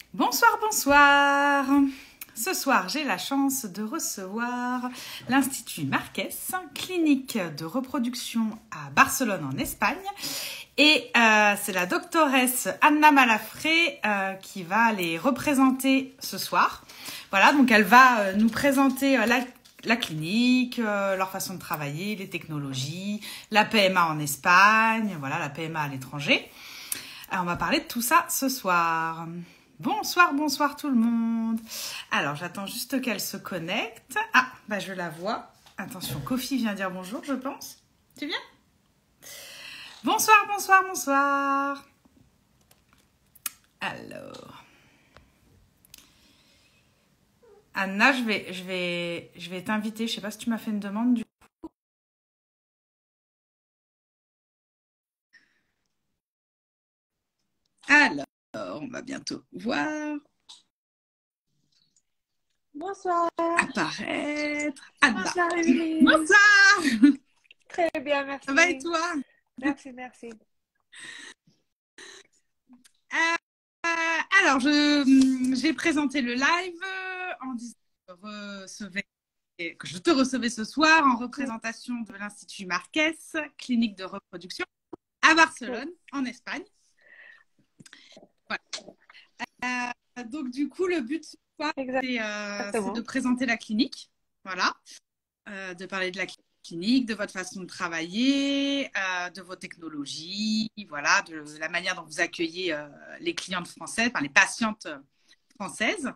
Bonsoir, bonsoir. Ce soir, j'ai la chance de recevoir l'Institut Marquès, clinique de reproduction à Barcelone en Espagne. Et c'est la doctoresse Anna Malafré qui va les représenter ce soir. Voilà, donc elle va nous présenter la clinique, leur façon de travailler, les technologies, la PMA en Espagne, voilà, la PMA à l'étranger. Alors, on va parler de tout ça ce soir. Bonsoir, bonsoir tout le monde. Alors, j'attends juste qu'elle se connecte. Ah, bah je la vois. Attention, Kofi vient dire bonjour, je pense. Tu viens? Bonsoir, bonsoir, bonsoir. Alors, Anna, je vais t'inviter. Je sais pas si tu m'as fait une demande du. Alors, on va bientôt voir Bonsoir. apparaître Anna. Bonsoir, Émilie. Bonsoir. Très bien, merci. Ça va et toi? Merci, merci. Alors, j'ai présenté le live en disant que je te recevais ce soir en représentation de l'Institut Marquès, clinique de reproduction à Barcelone, en Espagne. Voilà. Donc, du coup, le but ce soir, c'est de présenter la clinique. Voilà. De parler de la clinique, de votre façon de travailler, de vos technologies, voilà, de la manière dont vous accueillez les clientes françaises, enfin les patientes françaises,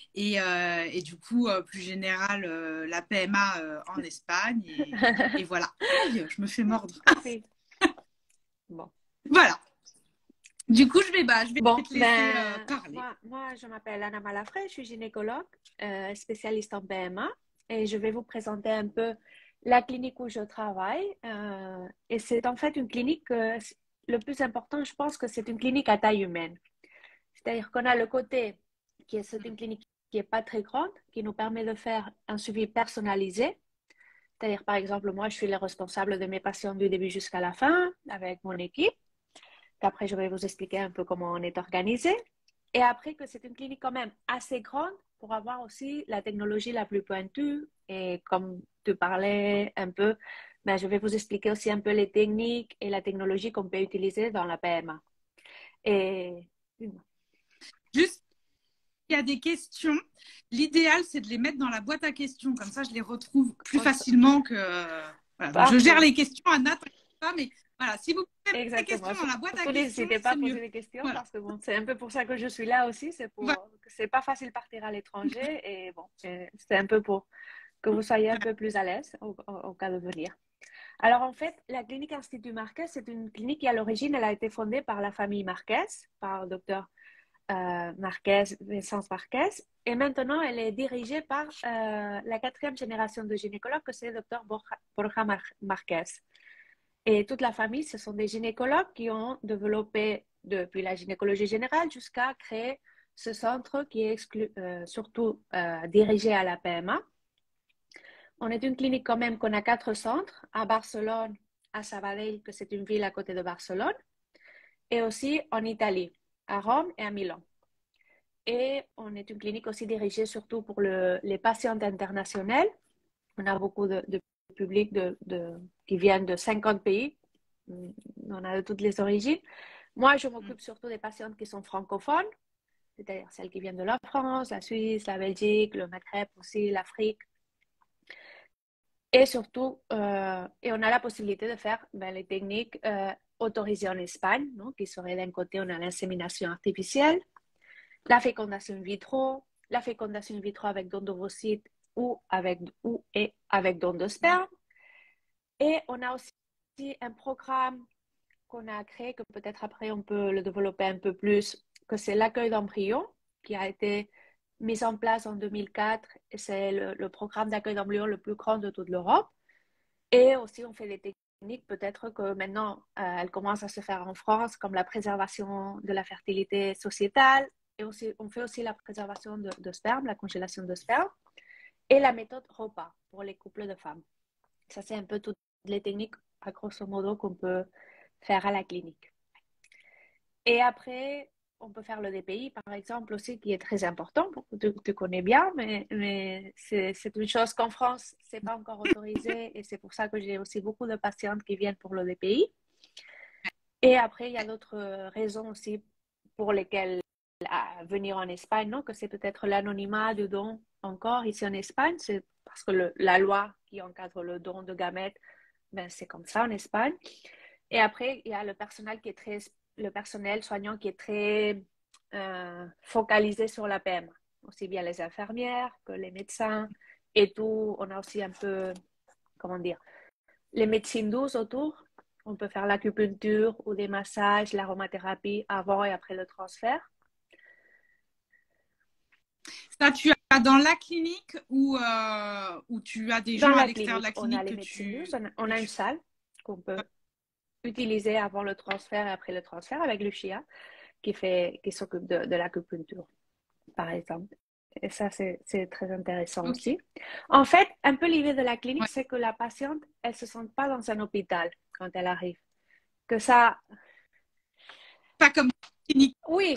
et du coup, plus général, la PMA en Espagne, et voilà. Aïe, je me fais mordre. Merci. Bon. Voilà. Du coup, je vais te laisser parler. Moi, je m'appelle Anna Malafré, je suis gynécologue, spécialiste en PMA, et je vais vous présenter un peu la clinique où je travaille. Et c'est en fait une clinique, le plus important, je pense que c'est une clinique à taille humaine. C'est-à-dire qu'on a le côté qui est c'est une clinique qui n'est pas très grande, qui nous permet de faire un suivi personnalisé. C'est-à-dire, par exemple, moi, je suis le responsable de mes patients du début jusqu'à la fin avec mon équipe. Après, je vais vous expliquer un peu comment on est organisé. Et après, que c'est une clinique quand même assez grande pour avoir aussi la technologie la plus pointue. Et comme tu parlais un peu, ben, je vais vous expliquer aussi un peu les techniques et la technologie qu'on peut utiliser dans la PMA. Et juste, il y a des questions. L'idéal, c'est de les mettre dans la boîte à questions. Comme ça, je les retrouve plus facilement que. Voilà. Donc, je gère les questions, Anna, pas, mais voilà, si vous pouvez mettre des questions dans la boîte à questions, n'hésitez pas à poser mieux. des questions Voilà. parce que bon, c'est un peu pour ça que je suis là aussi. C'est pas facile de partir à l'étranger et bon, c'est un peu pour que vous soyez un peu plus à l'aise au cas de venir. Alors en fait, la clinique Institut Marquès, c'est une clinique qui à l'origine, elle a été fondée par la famille Marquès, par le docteur Marquès, Vincent Marquès. Et maintenant, elle est dirigée par la quatrième génération de gynécologues, que c'est le docteur Borja Marquès. Et toute la famille, ce sont des gynécologues qui ont développé depuis la gynécologie générale jusqu'à créer ce centre qui est surtout dirigé à la PMA. On est une clinique quand même qu'on a 4 centres, à Barcelone, à Sabadell, que c'est une ville à côté de Barcelone, et aussi en Italie, à Rome et à Milan. Et on est une clinique aussi dirigée surtout pour les patientes internationales. On a beaucoup de public qui viennent de 50 pays. On a de toutes les origines. Moi, je m'occupe surtout des patientes qui sont francophones, c'est-à-dire celles qui viennent de la France, la Suisse, la Belgique, le Maghreb aussi, l'Afrique. Et surtout, et on a la possibilité de faire les techniques autorisées en Espagne, non, qui seraient d'un côté, on a l'insémination artificielle, la fécondation in vitro, la fécondation in vitro avec don d'ovocytes ou avec don de sperme. Et on a aussi un programme qu'on a créé, que peut-être après on peut le développer un peu plus, que c'est l'accueil d'embryons, qui a été mis en place en 2004. Et c'est le programme d'accueil d'embryons le plus grand de toute l'Europe. Et aussi, on fait des techniques, peut-être que maintenant, elles commencent à se faire en France, comme la préservation de la fertilité sociétale. Et aussi, on fait aussi la préservation de sperme, la congélation de sperme. Et la méthode ROPA pour les couples de femmes. Ça, c'est un peu toutes les techniques, à grosso modo, qu'on peut faire à la clinique. Et après, on peut faire le DPI, par exemple, aussi, qui est très important. Tu connais bien, mais c'est une chose qu'en France, c'est pas encore autorisé. Et c'est pour ça que j'ai aussi beaucoup de patientes qui viennent pour le DPI. Et après, il y a d'autres raisons aussi pour lesquelles venir en Espagne, non? Que c'est peut-être l'anonymat du don encore ici en Espagne. C'est parce que la loi qui encadre le don de gamètes, ben, c'est comme ça en Espagne. Et après, il y a le personnel soignant qui est très focalisé sur la PMA. Aussi bien les infirmières que les médecins et tout. On a aussi un peu, comment dire, les médecines douces autour. On peut faire l'acupuncture ou des massages, l'aromathérapie avant et après le transfert. Ça, tu as dans la clinique ou tu as des gens à l'extérieur de la clinique on a les médecines douces. On a une salle qu'on peut utiliser avant le transfert et après le transfert avec Lucia qui s'occupe de l'acupuncture, par exemple. Et ça, c'est très intéressant aussi. En fait, un peu l'idée de la clinique, c'est que la patiente, elle ne se sente pas dans un hôpital quand elle arrive. Que ça... Pas comme clinique. Oui,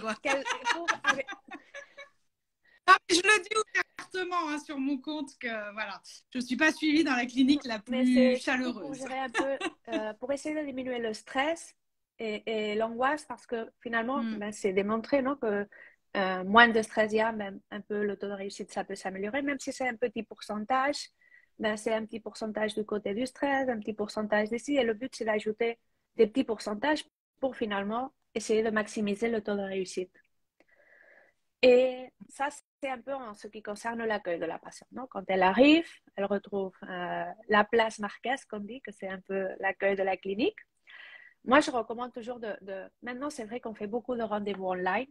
non, mais je le dis ouvertement hein, sur mon compte que voilà, je ne suis pas suivie dans la clinique la plus chaleureuse. Pour gérer un peu, pour essayer de diminuer le stress et l'angoisse, parce que finalement, ben, c'est démontré non, que moins de stress il y a, même un peu le taux de réussite, ça peut s'améliorer, même si c'est un petit pourcentage, ben, c'est un petit pourcentage du côté du stress, un petit pourcentage d'ici, et le but, c'est d'ajouter des petits pourcentages pour finalement essayer de maximiser le taux de réussite. Et ça, c'est un peu en ce qui concerne l'accueil de la patiente. Non? Quand elle arrive, elle retrouve la place Marquez, comme dit, que c'est un peu l'accueil de la clinique. Moi, je recommande toujours Maintenant, c'est vrai qu'on fait beaucoup de rendez-vous online.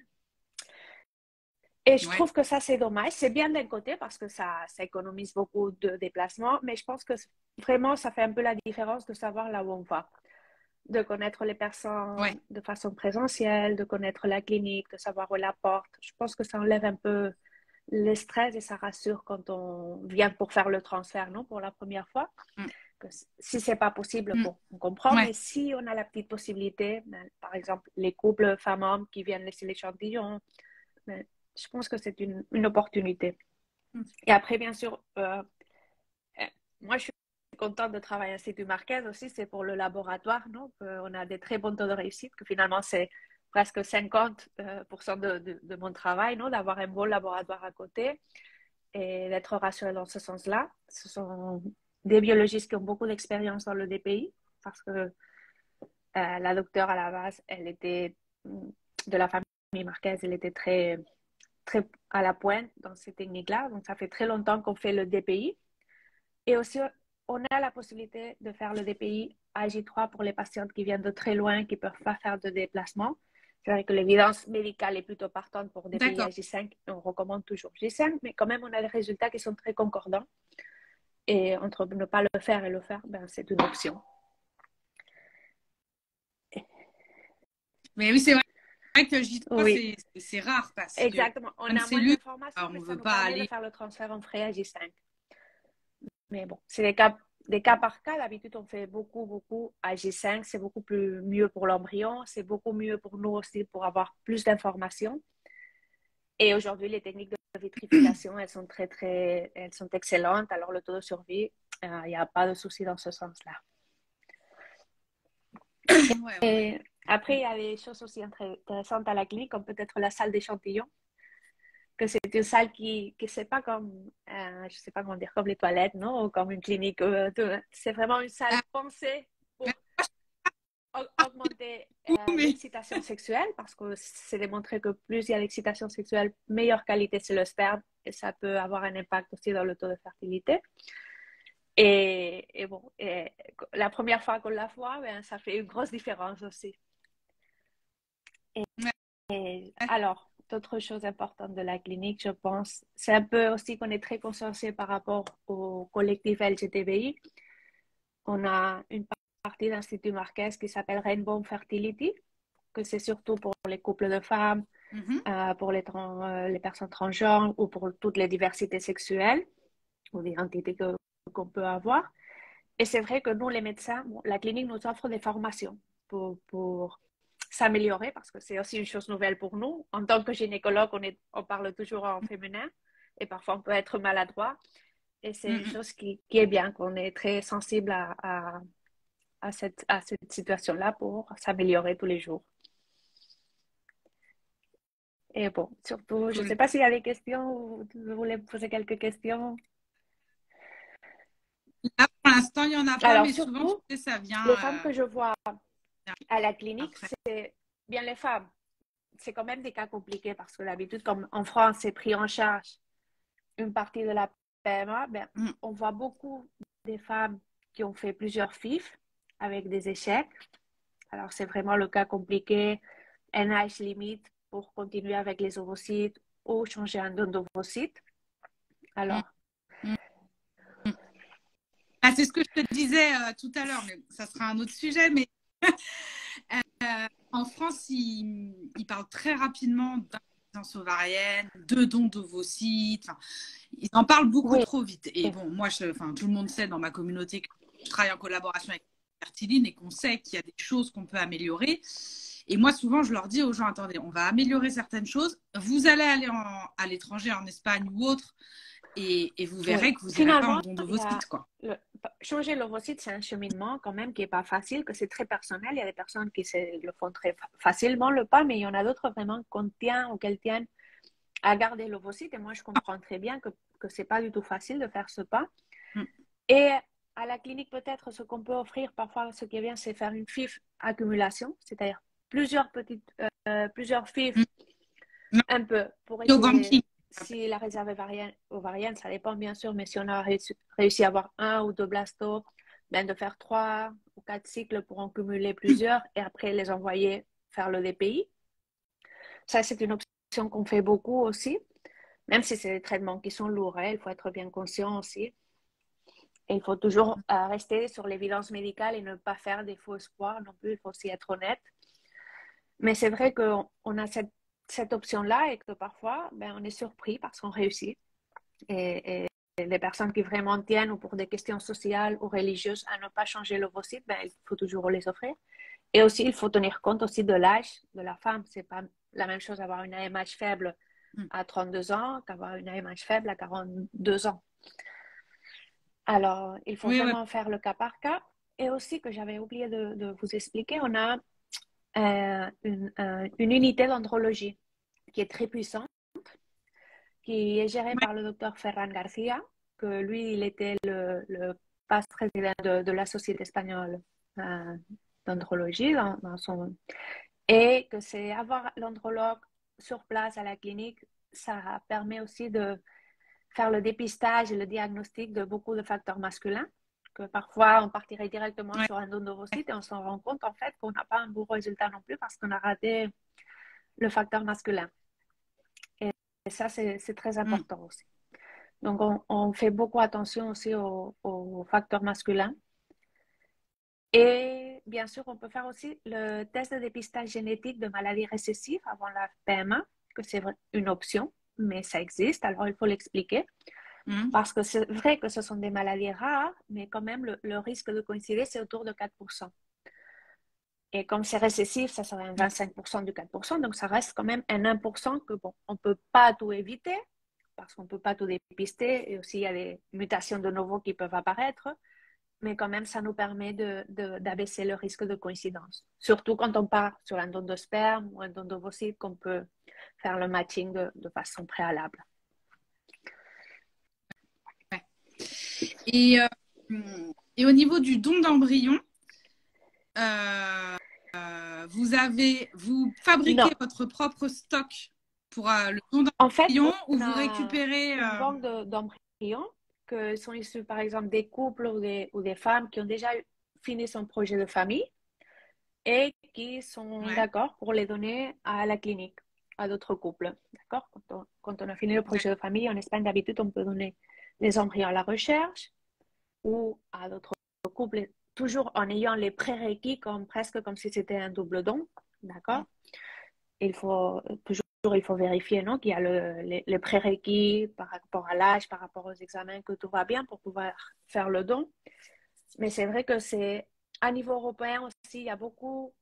Et je trouve que ça, c'est dommage. C'est bien d'un côté parce que ça économise beaucoup de déplacements, mais je pense que vraiment, ça fait un peu la différence de savoir là où on va. De connaître les personnes de façon présentielle, de connaître la clinique, de savoir où est la porte. Je pense que ça enlève un peu le stress et ça rassure quand on vient pour faire le transfert, non, pour la première fois. Que si c'est pas possible, bon, on comprend, mais si on a la petite possibilité, ben, par exemple, les couples femmes-hommes qui viennent laisser l'échantillon, ben, je pense que c'est une opportunité. Et après, bien sûr, moi, je suis contente de travailler à l'Institut Marquez aussi, c'est pour le laboratoire, non? On a des très bons taux de réussite, que finalement, c'est presque 50% de mon travail, non? D'avoir un bon laboratoire à côté et d'être rassurée dans ce sens-là. Ce sont des biologistes qui ont beaucoup d'expérience dans le DPI, parce que la docteure à la base, elle était de la famille Marquez, elle était très, très à la pointe dans ces techniques-là. Donc, ça fait très longtemps qu'on fait le DPI. Et aussi, on a la possibilité de faire le DPI à J3 pour les patientes qui viennent de très loin, qui ne peuvent pas faire de déplacement. C'est vrai que l'évidence médicale est plutôt partante pour DPI à J5. On recommande toujours J5, mais quand même, on a des résultats qui sont très concordants. Et entre ne pas le faire et le faire, ben, c'est une option. Mais oui, c'est vrai que J3, c'est rare parce que exactement. On a moins d'informations, mais ça nous permet de faire le transfert en frais à J5. Mais bon, c'est des cas par cas. D'habitude, on fait beaucoup à J5. C'est beaucoup mieux pour l'embryon. C'est beaucoup mieux pour nous aussi pour avoir plus d'informations. Et aujourd'hui, les techniques de vitrification, elles sont elles sont excellentes. Alors, le taux de survie, il n'y a pas de souci dans ce sens-là. Et après, il y a des choses aussi intéressantes à la clinique, comme peut-être la salle d'échantillons. Que c'est une salle qui c'est pas comme, je sais pas comment dire, comme les toilettes, non? Ou comme une clinique. C'est vraiment une salle pensée pour augmenter l'excitation sexuelle, parce que c'est démontré que plus il y a l'excitation sexuelle, meilleure qualité c'est le sperme, et ça peut avoir un impact aussi dans le taux de fertilité. Et bon, la première fois qu'on la voit, ben, ça fait une grosse différence aussi. Alors, d'autres choses importantes de la clinique, je pense, c'est un peu aussi qu'on est très consciencieux par rapport au collectif LGTBI. On a une partie de l'Institut Marquez qui s'appelle Rainbow Fertility, que c'est surtout pour les couples de femmes, pour les personnes transgenres ou pour toutes les diversités sexuelles ou l'identité qu'on peut avoir. Et c'est vrai que nous, les médecins, la clinique nous offre des formations pour s'améliorer parce que c'est aussi une chose nouvelle pour nous. En tant que gynécologue, on parle toujours en féminin et parfois on peut être maladroit. Et c'est une chose qui est bien, qu'on est très sensible à cette situation-là pour s'améliorer tous les jours. Et bon, surtout, je ne sais pas s'il y a des questions ou vous voulez me poser quelques questions. Là, pour l'instant, il n'y en a pas, alors, mais surtout, souvent, tu sais, ça vient. Les femmes que je vois à la clinique, après. c'est bien les femmes. C'est quand même des cas compliqués parce que d'habitude, comme en France, c'est pris en charge une partie de la PMA, ben, on voit beaucoup des femmes qui ont fait plusieurs FIF avec des échecs. Alors, c'est vraiment le cas compliqué, un âge limite pour continuer avec les ovocytes ou changer un don d'ovocytes. Alors, c'est ce que je te disais tout à l'heure, mais ça sera un autre sujet. Mais en France, ils parlent très rapidement d'insuffisance ovarienne, de dons d'ovocytes. Enfin, ils en parlent beaucoup trop vite. Et bon, moi, tout le monde sait dans ma communauté que je travaille en collaboration avec Fertiline et qu'on sait qu'il y a des choses qu'on peut améliorer. Et moi, souvent, je leur dis aux gens, attendez, on va améliorer certaines choses. Vous allez aller à l'étranger, en Espagne ou autre, et vous verrez que vous n'irez pas en don d'ovocytes, quoi. Changer l'ovocyte, c'est un cheminement quand même qui n'est pas facile, que c'est très personnel. Il y a des personnes qui le font très facilement, le pas, mais il y en a d'autres vraiment qu'on tient ou qu'elles tiennent à garder l'ovocyte. Et moi, je comprends très bien que ce n'est pas du tout facile de faire ce pas. Et à la clinique, peut-être, ce qu'on peut offrir parfois, ce qui est bien, c'est faire une FIF accumulation, c'est-à-dire plusieurs FIF, un peu, pour essayer, si la réserve ovarienne, ça dépend bien sûr, mais si on a réussi à avoir 1 ou 2 blastos, ben de faire 3 ou 4 cycles pour en cumuler plusieurs et après les envoyer faire le DPI. Ça, c'est une option qu'on fait beaucoup aussi, même si c'est des traitements qui sont lourds, hein, il faut être bien conscient aussi. Et il faut toujours rester sur l'évidence médicale et ne pas faire des faux espoirs non plus, il faut aussi être honnête. Mais c'est vrai qu'on a cette option-là et que parfois, ben, on est surpris parce qu'on réussit. Et les personnes qui vraiment tiennent ou pour des questions sociales ou religieuses à ne pas changer l'ovocyte, ben, il faut toujours les offrir. Et aussi, il faut tenir compte aussi de l'âge de la femme. C'est pas la même chose d'avoir une AMH faible à 32 ans qu'avoir une AMH faible à 42 ans. Alors, il faut vraiment faire le cas par cas. Et aussi, que j'avais oublié de vous expliquer, on a une unité d'andrologie qui est très puissante, qui est gérée par le docteur Ferran Garcia, que lui, il était le past président de la Société espagnole d'andrologie et que c'est avoir l'andrologue sur place à la clinique, ça permet aussi de faire le dépistage et le diagnostic de beaucoup de facteurs masculins, que parfois on partirait directement sur un don d'ovocyte et on s'en rend compte en fait qu'on n'a pas un bon résultat non plus parce qu'on a raté le facteur masculin. Et ça, c'est très important aussi. Donc, on fait beaucoup attention aussi aux facteurs masculins. Et bien sûr, on peut faire aussi le test de dépistage génétique de maladies récessives avant la PMA, que c'est une option, mais ça existe, alors il faut l'expliquer. Parce que c'est vrai que ce sont des maladies rares, mais quand même, le risque de coïncider, c'est autour de 4%. Et comme c'est récessif, ça serait un 25% du 4%, donc ça reste quand même un 1% que, bon, on ne peut pas tout éviter, parce qu'on ne peut pas tout dépister, et aussi il y a des mutations de nouveau qui peuvent apparaître, mais quand même, ça nous permet d'abaisser le risque de coïncidence. Surtout quand on part sur un don de sperme ou un don d'ovocyte, qu'on peut faire le matching de façon préalable. Et au niveau du don d'embryon, vous fabriquez votre propre stock pour le don d'embryon ou vous récupérez une banque d'embryons que sont issus par exemple des couples ou des femmes qui ont déjà fini son projet de famille et qui sont d'accord pour les donner à la clinique, à d'autres couples. D'accord? Quand on a fini le projet de famille, en Espagne d'habitude on peut donner les embryons à la recherche ou à d'autres couples, toujours en ayant les prérequis presque comme si c'était un double don. D'accord? Il faut vérifier qu'il y a les prérequis par rapport à l'âge, par rapport aux examens, que tout va bien pour pouvoir faire le don. Mais c'est vrai que c'est à niveau européen aussi, il y a beaucoup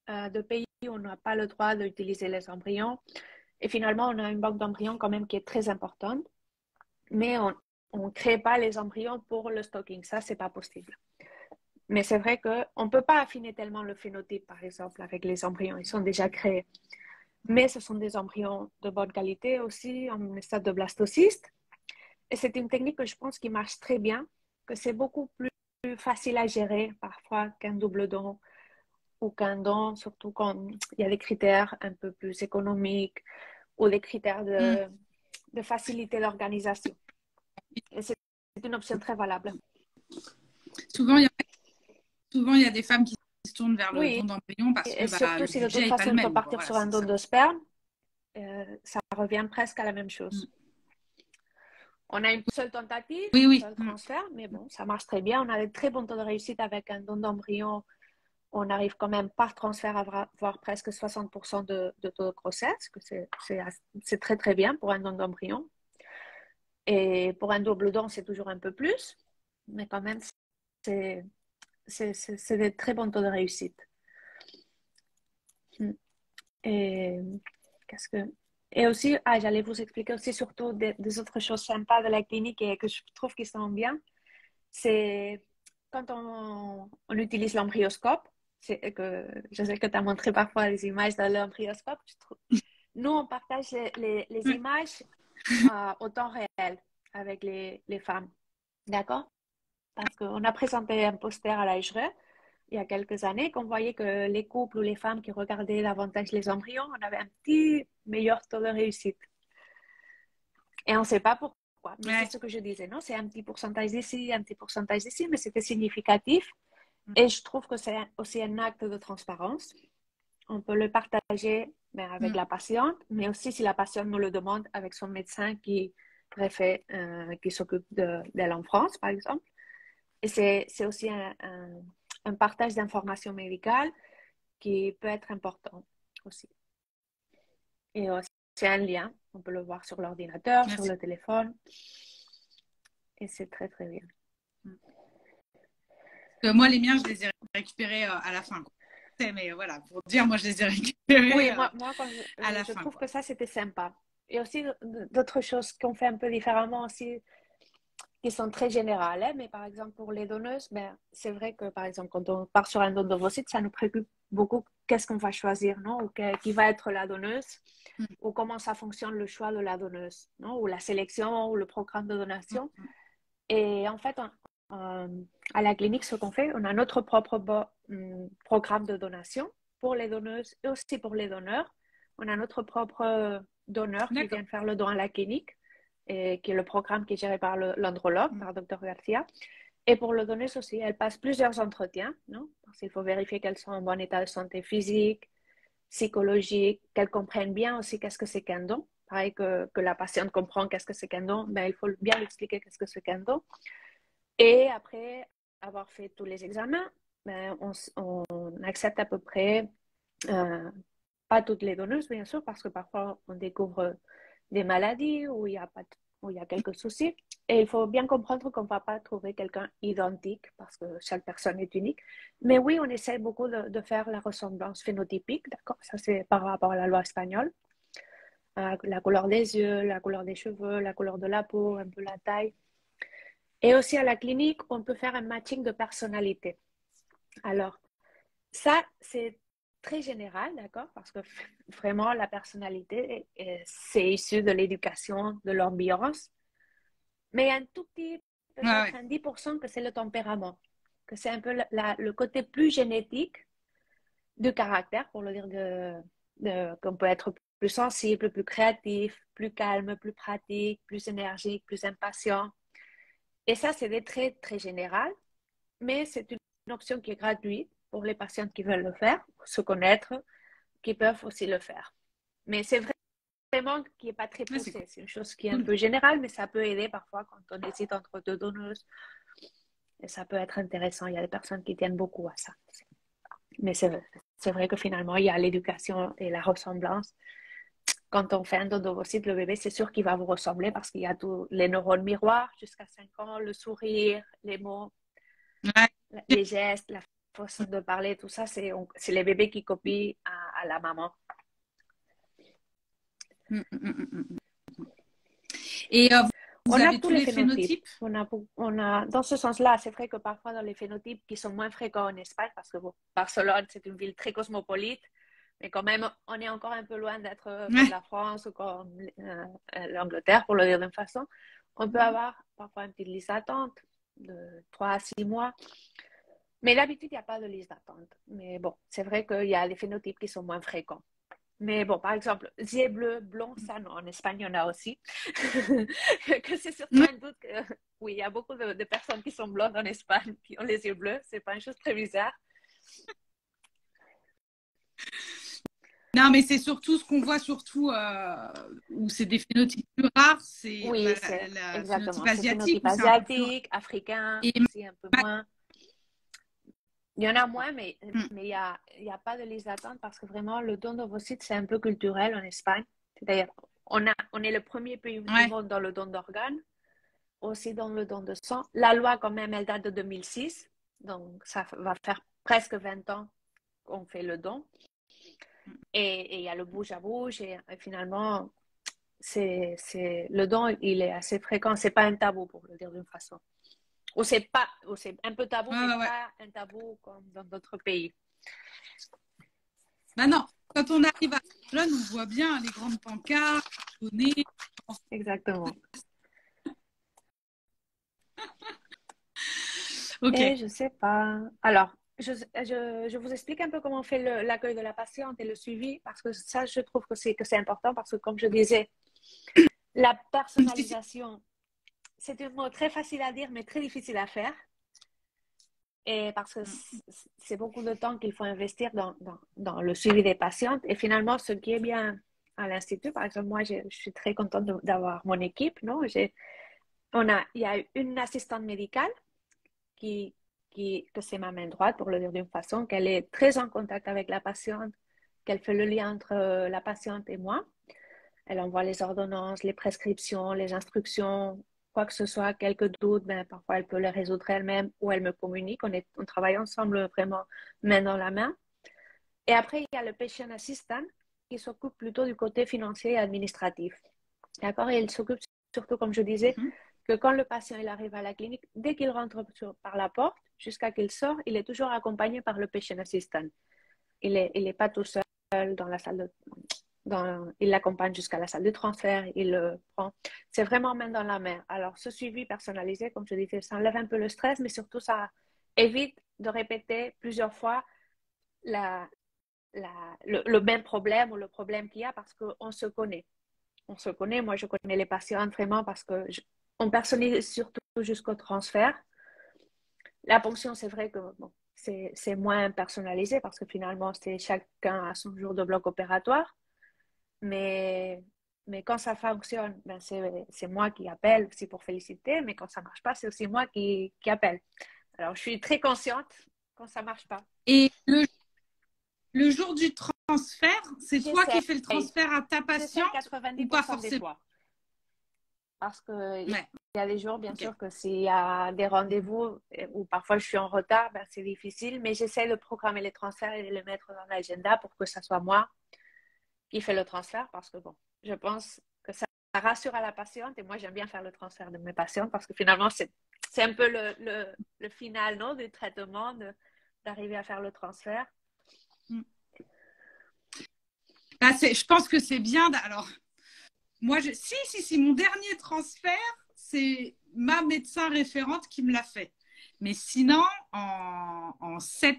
de pays où on n'a pas le droit d'utiliser les embryons. Et finalement, on a une banque d'embryons quand même qui est très importante, mais on ne crée pas les embryons pour le stocking. Ça, c'est pas possible. Mais c'est vrai qu'on ne peut pas affiner tellement le phénotype, par exemple, avec les embryons. Ils sont déjà créés. Mais ce sont des embryons de bonne qualité aussi, en stade de blastocyste. Et c'est une technique que je pense qui marche très bien, que c'est beaucoup plus facile à gérer parfois qu'un double don ou qu'un don, surtout quand il y a des critères un peu plus économiques ou des critères de faciliter l'organisation. Et c'est une option très valable. Souvent, il y a des femmes qui se tournent vers le don d'embryon parce que surtout le si de budget toute n'est pas façon le on peut même. partir Voilà, sur un don de sperme, ça revient presque à la même chose. On a une seule tentative, un seul transfert, mais bon, ça marche très bien. On a de très bons taux de réussite avec un don d'embryon. On arrive quand même par transfert à avoir presque 60% de taux de grossesse, que c'est très très bien pour un don d'embryon. Et pour un double don, c'est toujours un peu plus, mais quand même, c'est de très bons taux de réussite. Et qu'est-ce que... Et aussi, j'allais vous expliquer aussi surtout des autres choses sympas de la clinique et que je trouve qui sont bien. C'est quand on utilise l'embryoscope, je sais que tu as montré parfois les images de l'embryoscope. Nous, on partage les images au temps réel avec les femmes. D'accord? Parce qu'on a présenté un poster à l'AHRE il y a quelques années, qu'on voyait que les couples ou les femmes qui regardaient davantage les embryons, on avait un petit meilleur taux de réussite. Et on ne sait pas pourquoi. Mais c'est ce que je disais, non? C'est un petit pourcentage d'ici, un petit pourcentage d'ici, mais c'était significatif. Et je trouve que c'est aussi un acte de transparence. On peut le partager avec la patiente, mais aussi si la patiente nous le demande avec son médecin qui s'occupe d'elle en France, par exemple. Et c'est aussi un partage d'informations médicales qui peut être important aussi. Et c'est un lien, on peut le voir sur l'ordinateur, sur le téléphone. Et c'est très, très bien. Moi, les miens, je les ai récupérés à la fin. Mais voilà, pour dire, moi, je les ai récupérés oui, moi quand à la je fin. trouve que ça, c'était sympa. Et aussi d'autres choses qu'on fait un peu différemment aussi, qui sont très générales. Hein, mais par exemple, pour les donneuses, c'est vrai que, par exemple, quand on part sur un don d'ovocytes, ça nous préoccupe beaucoup qu'est-ce qu'on va choisir, non? Ou qui va être la donneuse, ou comment ça fonctionne le choix de la donneuse, non? Ou la sélection, ou le programme de donation. Et en fait, à la clinique, ce qu'on fait, on a notre propre programme de donation pour les donneuses et aussi pour les donneurs. On a notre propre donneur qui vient faire le don à la clinique, et qui est le programme qui est géré par l'andrologue, par Dr Garcia. Et pour le donneuse aussi, elle passe plusieurs entretiens, non? Parce qu'il faut vérifier qu'elles sont en bon état de santé physique, psychologique, qu'elles comprennent bien aussi qu'est-ce que c'est qu'un don. Pareil que la patiente comprend qu'est-ce que c'est qu'un don, il faut bien lui expliquer qu'est-ce que c'est qu'un don. Et après avoir fait tous les examens, on accepte à peu près, pas toutes les donneuses bien sûr, parce que parfois on découvre des maladies où il y a quelques soucis. Et il faut bien comprendre qu'on ne va pas trouver quelqu'un identique parce que chaque personne est unique. Mais oui, on essaie beaucoup de faire la ressemblance phénotypique, d'accord? Ça, c'est par rapport à la loi espagnole. La couleur des yeux, la couleur des cheveux, la couleur de la peau, un peu la taille. Et aussi à la clinique, on peut faire un matching de personnalité. Alors, ça, c'est très général, d'accord? Parce que vraiment, la personnalité, c'est issu de l'éducation, de l'ambiance. Mais un tout petit, peut-être un 10% que c'est le tempérament, que c'est un peu le côté plus génétique du caractère, pour le dire, qu'on peut être plus sensible, plus créatif, plus calme, plus pratique, plus énergique, plus impatient. Et ça, c'est des traits très généraux, mais c'est une option qui est gratuite pour les patients qui veulent le faire, pour se connaître, qui peuvent aussi le faire. Mais c'est vraiment qui n'est pas très poussé. C'est une chose qui est un peu générale, mais ça peut aider parfois quand on hésite entre deux donneuses. Et ça peut être intéressant. Il y a des personnes qui tiennent beaucoup à ça. Mais c'est vrai que finalement, il y a l'éducation et la ressemblance. Quand on fait un don d'ovocyte, le bébé, c'est sûr qu'il va vous ressembler parce qu'il y a tous les neurones miroirs jusqu'à 5 ans, le sourire, les mots, les gestes, la façon de parler, tout ça, c'est les bébés qui copient à la maman. Et vous On a avez tous tous les les phénotypes. phénotypes? Dans ce sens-là, c'est vrai que parfois dans les phénotypes qui sont moins fréquents en Espagne, parce que bon, Barcelone, c'est une ville très cosmopolite, mais quand même, on est encore un peu loin d'être comme la France ou comme l'Angleterre, pour le dire d'une façon. On peut avoir parfois une petite liste d'attente de 3 à 6 mois. Mais d'habitude, il n'y a pas de liste d'attente. Mais bon, c'est vrai qu'il y a des phénotypes qui sont moins fréquents. Mais bon, par exemple, yeux bleus, blond, ça, non, en Espagne, il y en a aussi. Que c'est surtout un doute que, oui, il y a beaucoup de personnes qui sont blondes en Espagne qui ont les yeux bleus. C'est pas une chose très bizarre. Non, mais c'est surtout ce qu'on voit, surtout où c'est des phénotypes plus rares, c'est Oui, la exactement. phénotype C'est asiatique, phénotype où c'est un peu plus rare. asiatique, africain, Et aussi un peu moins. Il y en a moins, mais il y a pas de liste d'attente parce que vraiment, le don d'ovocytes, c'est un peu culturel en Espagne. C'est-à-dire, on est le premier pays du monde dans le don d'organes, aussi dans le don de sang. La loi, quand même, elle date de 2006, donc ça va faire presque 20 ans qu'on fait le don. Et il y a le bouche à bouche, et finalement, le don, il est assez fréquent. C'est pas un tabou, pour le dire d'une façon. Ou c'est un peu tabou, mais pas un tabou comme dans d'autres pays. Ben non, quand on arrive à Barcelone, on voit bien les grandes pancartes, données. Exactement. Ok. Et je sais pas. Alors, je vous explique un peu comment on fait l'accueil de la patiente et le suivi, parce que ça, je trouve que c'est important, parce que comme je disais, la personnalisation, c'est un mot très facile à dire, mais très difficile à faire. Et parce que c'est beaucoup de temps qu'il faut investir dans le suivi des patientes. Et finalement, ce qui est bien à l'Institut, par exemple, moi, je suis très contente d'avoir mon équipe. Non? Il y a une assistante médicale que c'est ma main droite, pour le dire d'une façon, qu'elle est très en contact avec la patiente, qu'elle fait le lien entre la patiente et moi. Elle envoie les ordonnances, les prescriptions, les instructions, quoi que ce soit, quelques doutes, ben, parfois elle peut les résoudre elle-même ou elle me communique. On travaille ensemble vraiment main dans la main. Et après, il y a le patient assistant qui s'occupe plutôt du côté financier et administratif. D'accord? Et il s'occupe surtout, comme je disais, que quand le patient il arrive à la clinique, dès qu'il rentre par la porte jusqu'à qu'il sort, il est toujours accompagné par le patient assistant. Il est pas tout seul dans la salle il l'accompagne jusqu'à la salle de transfert, il le prend. C'est vraiment main dans la main. Alors, ce suivi personnalisé, comme je disais, ça enlève un peu le stress, mais surtout, ça évite de répéter plusieurs fois le même problème ou le problème qu'il y a, parce qu'on se connaît. On se connaît. Moi, je connais les patients vraiment parce on personnalise surtout jusqu'au transfert. La ponction, c'est vrai que bon, c'est moins personnalisé parce que finalement, c'est chacun à son jour de bloc opératoire. Mais quand ça fonctionne, ben c'est moi qui appelle aussi pour féliciter. Mais quand ça ne marche pas, c'est aussi moi qui appelle. Alors, je suis très consciente quand ça ne marche pas. Et le jour du transfert, c'est toi qui fais le transfert à ta patiente ou pas forcément? des fois. Parce qu'il y a des jours, bien sûr, que s'il y a des rendez-vous où parfois je suis en retard, ben, c'est difficile. Mais j'essaie de programmer les transferts et de les mettre dans l'agenda pour que ça soit moi qui fais le transfert. Parce que bon, je pense que ça rassure à la patiente. Et moi, j'aime bien faire le transfert de mes patientes parce que finalement, c'est un peu le final, non, du traitement, d'arriver à faire le transfert. Je pense que c'est bien. Alors, moi, si, mon dernier transfert, c'est ma médecin référente qui me l'a fait. Mais sinon, en 7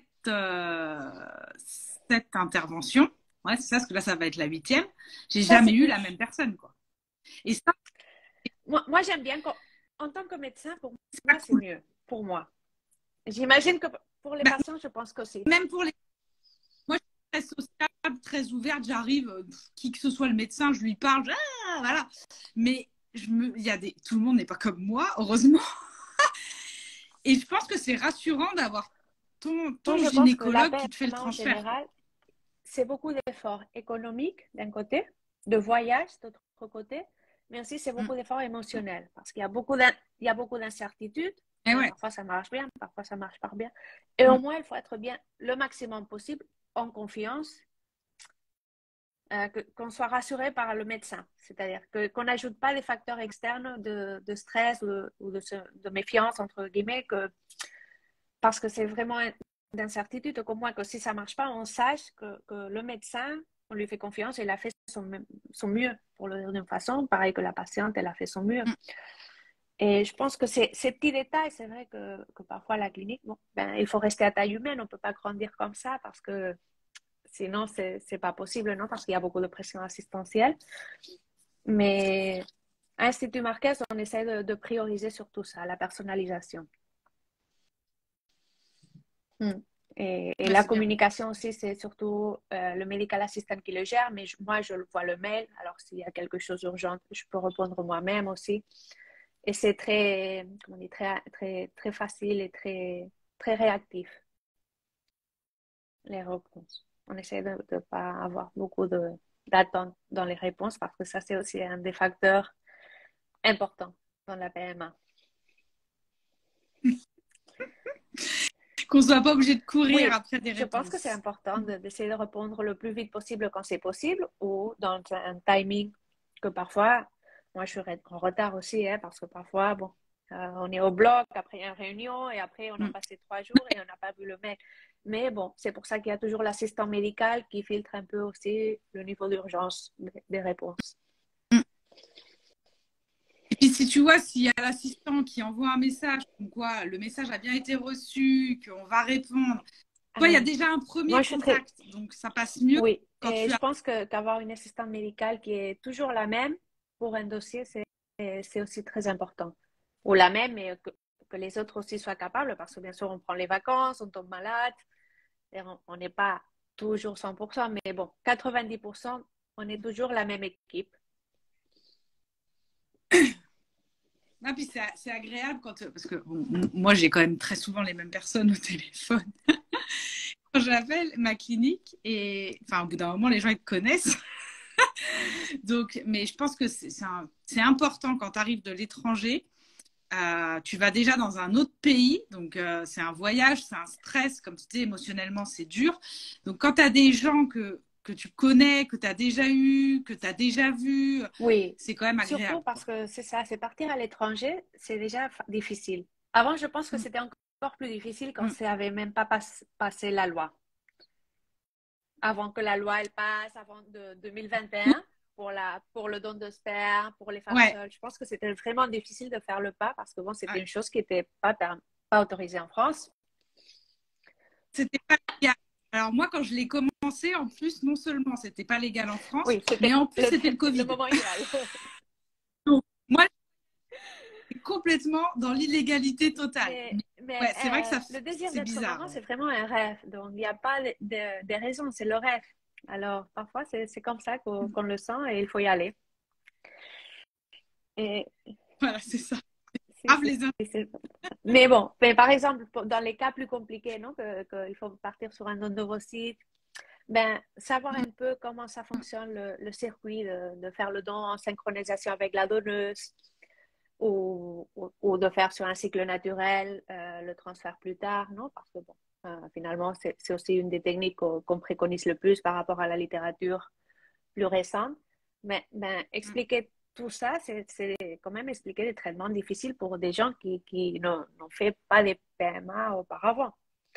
interventions, ouais, c'est ça, parce que là, ça va être la 8e, j'ai jamais eu la même personne, quoi. Et ça, moi j'aime bien, en tant que médecin, pour moi, c'est mieux, pour moi. J'imagine que pour les patients, je pense que c'est... Même pour les... Moi, je suis très sociable, très ouverte, j'arrive, qui que ce soit le médecin, je lui parle, voilà. Mais tout le monde n'est pas comme moi, heureusement. Et je pense que c'est rassurant d'avoir ton gynécologue qui te fait le transfert. En général, c'est beaucoup d'efforts économiques d'un côté, de voyage d'autre côté, mais aussi c'est beaucoup d'efforts émotionnels parce qu'il y a beaucoup d'incertitudes. Et ouais. Parfois, ça marche bien, parfois, ça marche pas bien. Et au moins, il faut être bien le maximum possible, en confiance, qu'on soit rassuré par le médecin. C'est-à-dire qu'on n'ajoute pas les facteurs externes de stress ou de méfiance, entre guillemets, parce que c'est vraiment d'incertitude, qu'au moins que si ça ne marche pas, on sache que le médecin, on lui fait confiance et il a fait son mieux, pour le dire d'une façon. Pareil que la patiente, elle a fait son mieux. Et je pense que ces petits détails, c'est vrai que parfois la clinique, bon, ben, il faut rester à taille humaine, on ne peut pas grandir comme ça parce que sinon, ce n'est pas possible, non? Parce qu'il y a beaucoup de pression assistentielle. Mais à Institut Marquès, on essaie de prioriser surtout ça, la personnalisation. Et Ouais, la c'est bien. communication aussi, c'est surtout le medical assistant qui le gère, mais moi, je vois le mail. Alors, s'il y a quelque chose d'urgent, je peux répondre moi-même aussi. Et c'est très, comment on dit, très facile et très réactif, les réponses. On essaie de ne pas avoir beaucoup d'attente dans les réponses parce que ça, c'est aussi un des facteurs importants dans la PMA. Qu'on soit pas obligé de courir Oui, après des je pense que c'est réponses. important d'essayer de répondre le plus vite possible quand c'est possible ou dans un timing que parfois, moi je suis en retard aussi, hein, parce que parfois, bon, on est au bloc après une réunion et après on a passé 3 jours et on n'a pas vu le mail. Mais bon, c'est pour ça qu'il y a toujours l'assistant médical qui filtre un peu aussi le niveau d'urgence des réponses. Et puis si tu vois, s'il y a l'assistant qui envoie un message, comme quoi le message a bien été reçu, qu'on va répondre, toi, il y a déjà un Moi, premier je suis très... contact, donc ça passe mieux Oui, quand et tu je as... pense qu'avoir une assistante médicale qui est toujours la même pour un dossier, c'est aussi très important. Ou la même, mais que les autres aussi soient capables, parce que bien sûr, on prend les vacances, on tombe malade, et on n'est pas toujours 100%, mais bon, 90%, on est toujours la même équipe. Ah, puis c'est agréable quand... Parce que bon, moi, j'ai quand même très souvent les mêmes personnes au téléphone. Quand j'appelle ma clinique, et enfin, au bout d'un moment, les gens, ils te connaissent. Donc, mais je pense que c'est important quand tu arrives de l'étranger. Tu vas déjà dans un autre pays, donc c'est un voyage, c'est un stress, comme tu dis, émotionnellement, c'est dur. Donc, quand tu as des gens que tu connais, que tu as déjà eu, que tu as déjà vu, Oui, c'est quand même surtout agréable, parce quoi. que c'est ça, c'est partir à l'étranger, c'est déjà difficile. Avant, je pense que c'était encore plus difficile quand Mm. ça n'avait même pas passé la loi. Avant que la loi elle passe, avant de 2021, pour le don de sperme, pour les femmes Ouais, seules. Je pense que c'était vraiment difficile de faire le pas parce que bon, c'était ouais. une chose qui n'était pas autorisée en France. C'était pas légal. Alors moi, quand je l'ai commencé, en plus, non seulement c'était pas légal en France, Oui, c'était mais en plus, c'était le le Covid. moment idéal. Donc, moi, j'étais complètement dans l'illégalité totale. Mais, Mais mais ouais, c'est vrai que le désir c'est d'être bizarre. maman, Ouais. c'est vraiment un rêve. Donc, il n'y a pas des raisons, c'est le rêve. Alors, parfois, c'est comme ça qu'on le sent et il faut y aller. Et Voilà, c'est ça. si, Grave si, les c'est- mais bon, mais par exemple, dans les cas plus compliqués, non, il faut partir sur un nouveau site, ben, savoir un peu comment ça fonctionne le circuit de faire le don en synchronisation avec la donneuse ou de faire sur un cycle naturel le transfert plus tard, non? Parce que bon, finalement, c'est aussi une des techniques qu'on préconise le plus par rapport à la littérature plus récente. Mais ben, expliquer tout ça, c'est quand même expliquer des traitements difficiles pour des gens qui n'ont fait pas de PMA auparavant.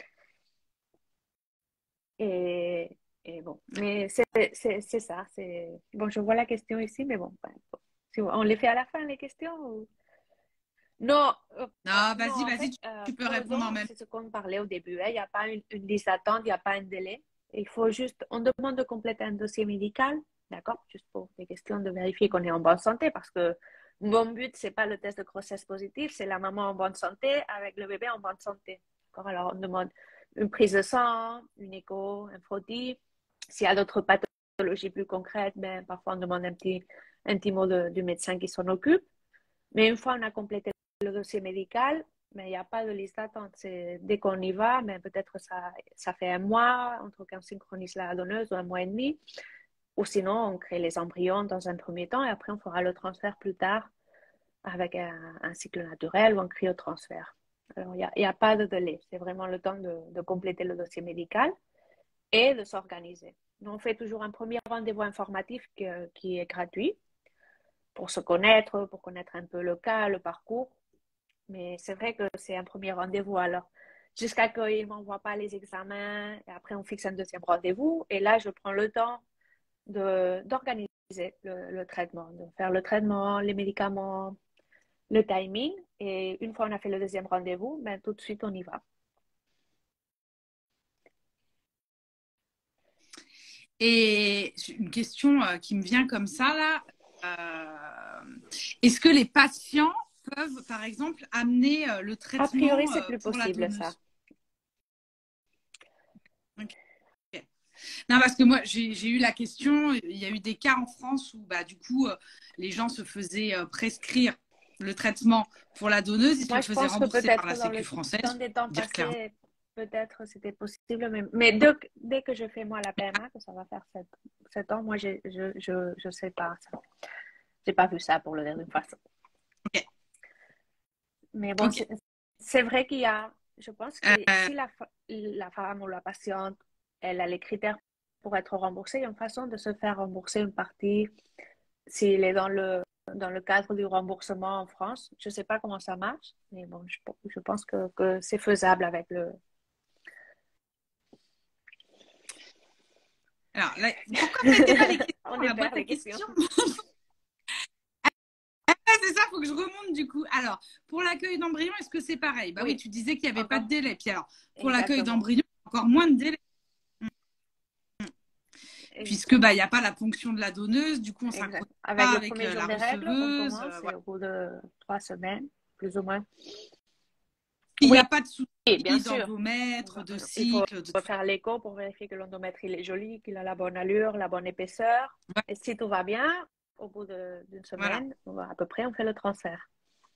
Et, et bon, mais c'est ça. Bon, je vois la question ici, mais bon, ben, si on les fait à la fin, les questions Non, Non, non, vas-y, en vas-y, fait, tu peux pour le don, répondre en même c'est ce qu'on parlait au début. Hein. Il n'y a pas une liste d'attente, il n'y a pas un délai. Il faut juste, on demande de compléter un dossier médical, d'accord? Juste pour des questions de vérifier qu'on est en bonne santé, parce que mon but, c'est pas le test de grossesse positif, c'est la maman en bonne santé avec le bébé en bonne santé. D'accord? Alors, on demande une prise de sang, une écho, un frottis. S'il y a d'autres pathologies plus concrètes, ben, parfois on demande un petit mot du médecin qui s'en occupe. Mais une fois on a complété le dossier médical, mais il n'y a pas de liste d'attente. Dès qu'on y va, mais peut-être ça fait un mois entre qu'on synchronise la donneuse ou un mois et demi. Ou sinon, on crée les embryons dans un premier temps et après, on fera le transfert plus tard avec un cycle naturel ou un cryotransfert. Alors, il y a pas de délai. C'est vraiment le temps de compléter le dossier médical et de s'organiser. On fait toujours un premier rendez-vous informatif qui est gratuit pour se connaître, pour connaître un peu le cas, le parcours. Mais c'est vrai que c'est un premier rendez-vous. Alors, jusqu'à qu'ils ne m'envoient pas les examens, et après on fixe un deuxième rendez-vous. Et là, je prends le temps d'organiser le traitement, de faire le traitement, les médicaments, le timing. Et une fois on a fait le deuxième rendez-vous, ben, tout de suite on y va. Et une question qui me vient comme ça, là. Est-ce que les patients peuvent, par exemple, amener le A traitement priori, c'est plus pour la possible, ça. donneuse? Ok. Non, parce que moi, j'ai eu la question, il y a eu des cas en France où, bah, du coup, les gens se faisaient prescrire le traitement pour la donneuse, ils se Moi, le je faisaient pense que rembourser par la peut-être Sécu française, dans des temps pour dire clairement. passés, peut-être c'était possible. Mais dès que je fais moi la PMA, que ça va faire 7 ans, moi, je sais pas ça. J'ai pas vu ça pour le dire d'une façon. Ok. Mais bon, Ok. c'est vrai qu'il y a, je pense que si la femme ou la patiente, elle a les critères pour être remboursée, il y a une façon de se faire rembourser une partie s'il est dans le cadre du remboursement en France. Je ne sais pas comment ça marche, mais bon, je pense que c'est faisable avec le. Alors, là, pourquoi vous mettez pas les questions On dans la perd boîte à les questions. questions? C'est ça, il faut que je remonte du coup. Alors, pour l'accueil d'embryon, est-ce que c'est pareil? Bah oui, tu disais qu'il n'y avait pas de délai. Puis alors, pour l'accueil Exactement. d'embryon, encore moins de délai. Puisque bah, il n'y a pas la ponction de la donneuse, du coup, on ne Exact. s'incronie Avec pas le avec premier jour la des règles, on receveuse. commence et Voilà. au bout de 3 semaines, plus ou moins. Il n'y Oui, a pas de souci bien sûr. d'endomètre, de Il faut cycle. faire l'écho pour vérifier que l'endomètre il est joli, qu'il a la bonne allure, la bonne épaisseur. Ouais, Et si tout va bien, au bout d'une voilà. semaine, à peu près, on fait le transfert.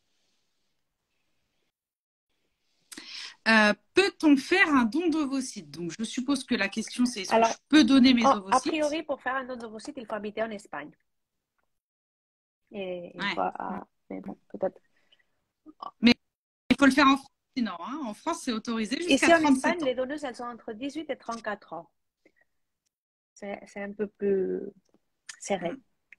Peut-on faire un don d'ovocytes? Donc, je suppose que la question, c'est est-ce que je Alors, peux donner mes a ovocytes? priori, pour faire un don d'ovocytes, il faut habiter en Espagne. Et il faut, Ouais. mais bon, peut-être. Mais il faut le faire en France, sinon. Hein. En France, c'est autorisé jusqu'à Ici en Espagne, 37 ans. les donneuses, elles sont entre 18 et 34 ans. C'est un peu plus serré.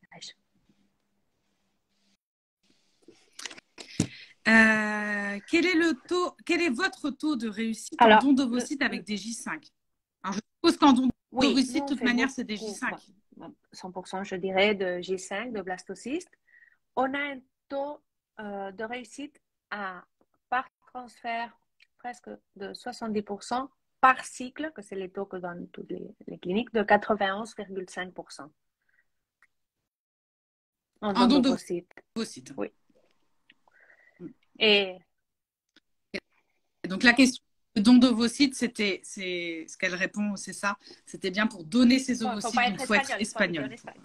Quel est votre taux de réussite en Alors, don d'ovocytes avec des J5? Alors, je suppose qu'en don oui, nous, d'ovocytes, de on toute fait manière, c'est des beaucoup, J5. 100%, je dirais, de J5, de blastocystes. On a un taux de réussite par transfert presque de 70% par cycle, que c'est les taux que donnent toutes les cliniques, de 91,5% en En don don d'ovocytes. d'ovocytes. Oui. Et Et donc, la question de don d'ovocytes, c'est ce qu'elle répond, c'est ça. C'était bien pour donner ses bon, il ne faut ovocytes, pas donc être il faut être espagnol, il faut habiter en espagnol. Espagne.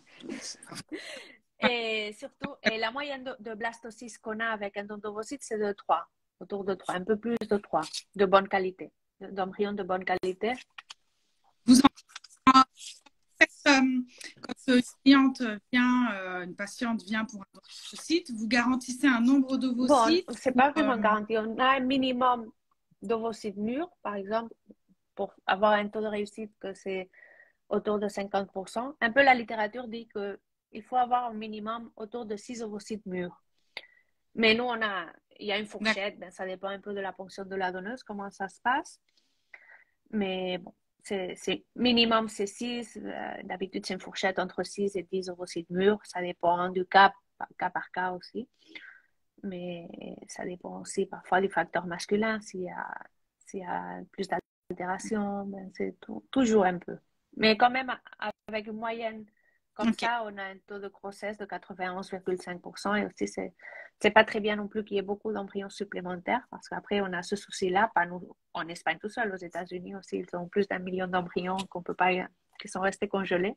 Et surtout, et la moyenne de blastocystes qu'on a avec un don d'ovocytes, c'est de 3, autour de 3, un peu plus de 3, de bonne qualité, d'embryons de bonne qualité. Vous en faites, quand une patiente vient pour un ovocyte, vous garantissez un nombre Bon, d'ovocytes c'est pas vraiment garanti. On a un minimum d'ovocytes mûrs, par exemple, pour avoir un taux de réussite que c'est autour de 50%. Un peu la littérature dit qu'il faut avoir un minimum autour de 6 ovocytes mûrs. Mais nous, il y a une fourchette, ben, ça dépend un peu de la fonction de la donneuse, comment ça se passe. Mais bon, c'est minimum, c'est 6. D'habitude, c'est une fourchette entre 6 et 10 ovocytes mûrs. Ça dépend du cas par cas aussi. Mais ça dépend aussi parfois du facteur masculin. S'il y a plus d'altération, ben c'est toujours un peu. Mais quand même, avec une moyenne comme ça, on a un taux de grossesse de 91,5%. Et aussi, c'est pas très bien non plus qu'il y ait beaucoup d'embryons supplémentaires parce qu'après, on a ce souci-là, pas nous en Espagne tout seul, aux États-Unis aussi, ils ont plus d'1 million d'embryons qui sont restés congelés.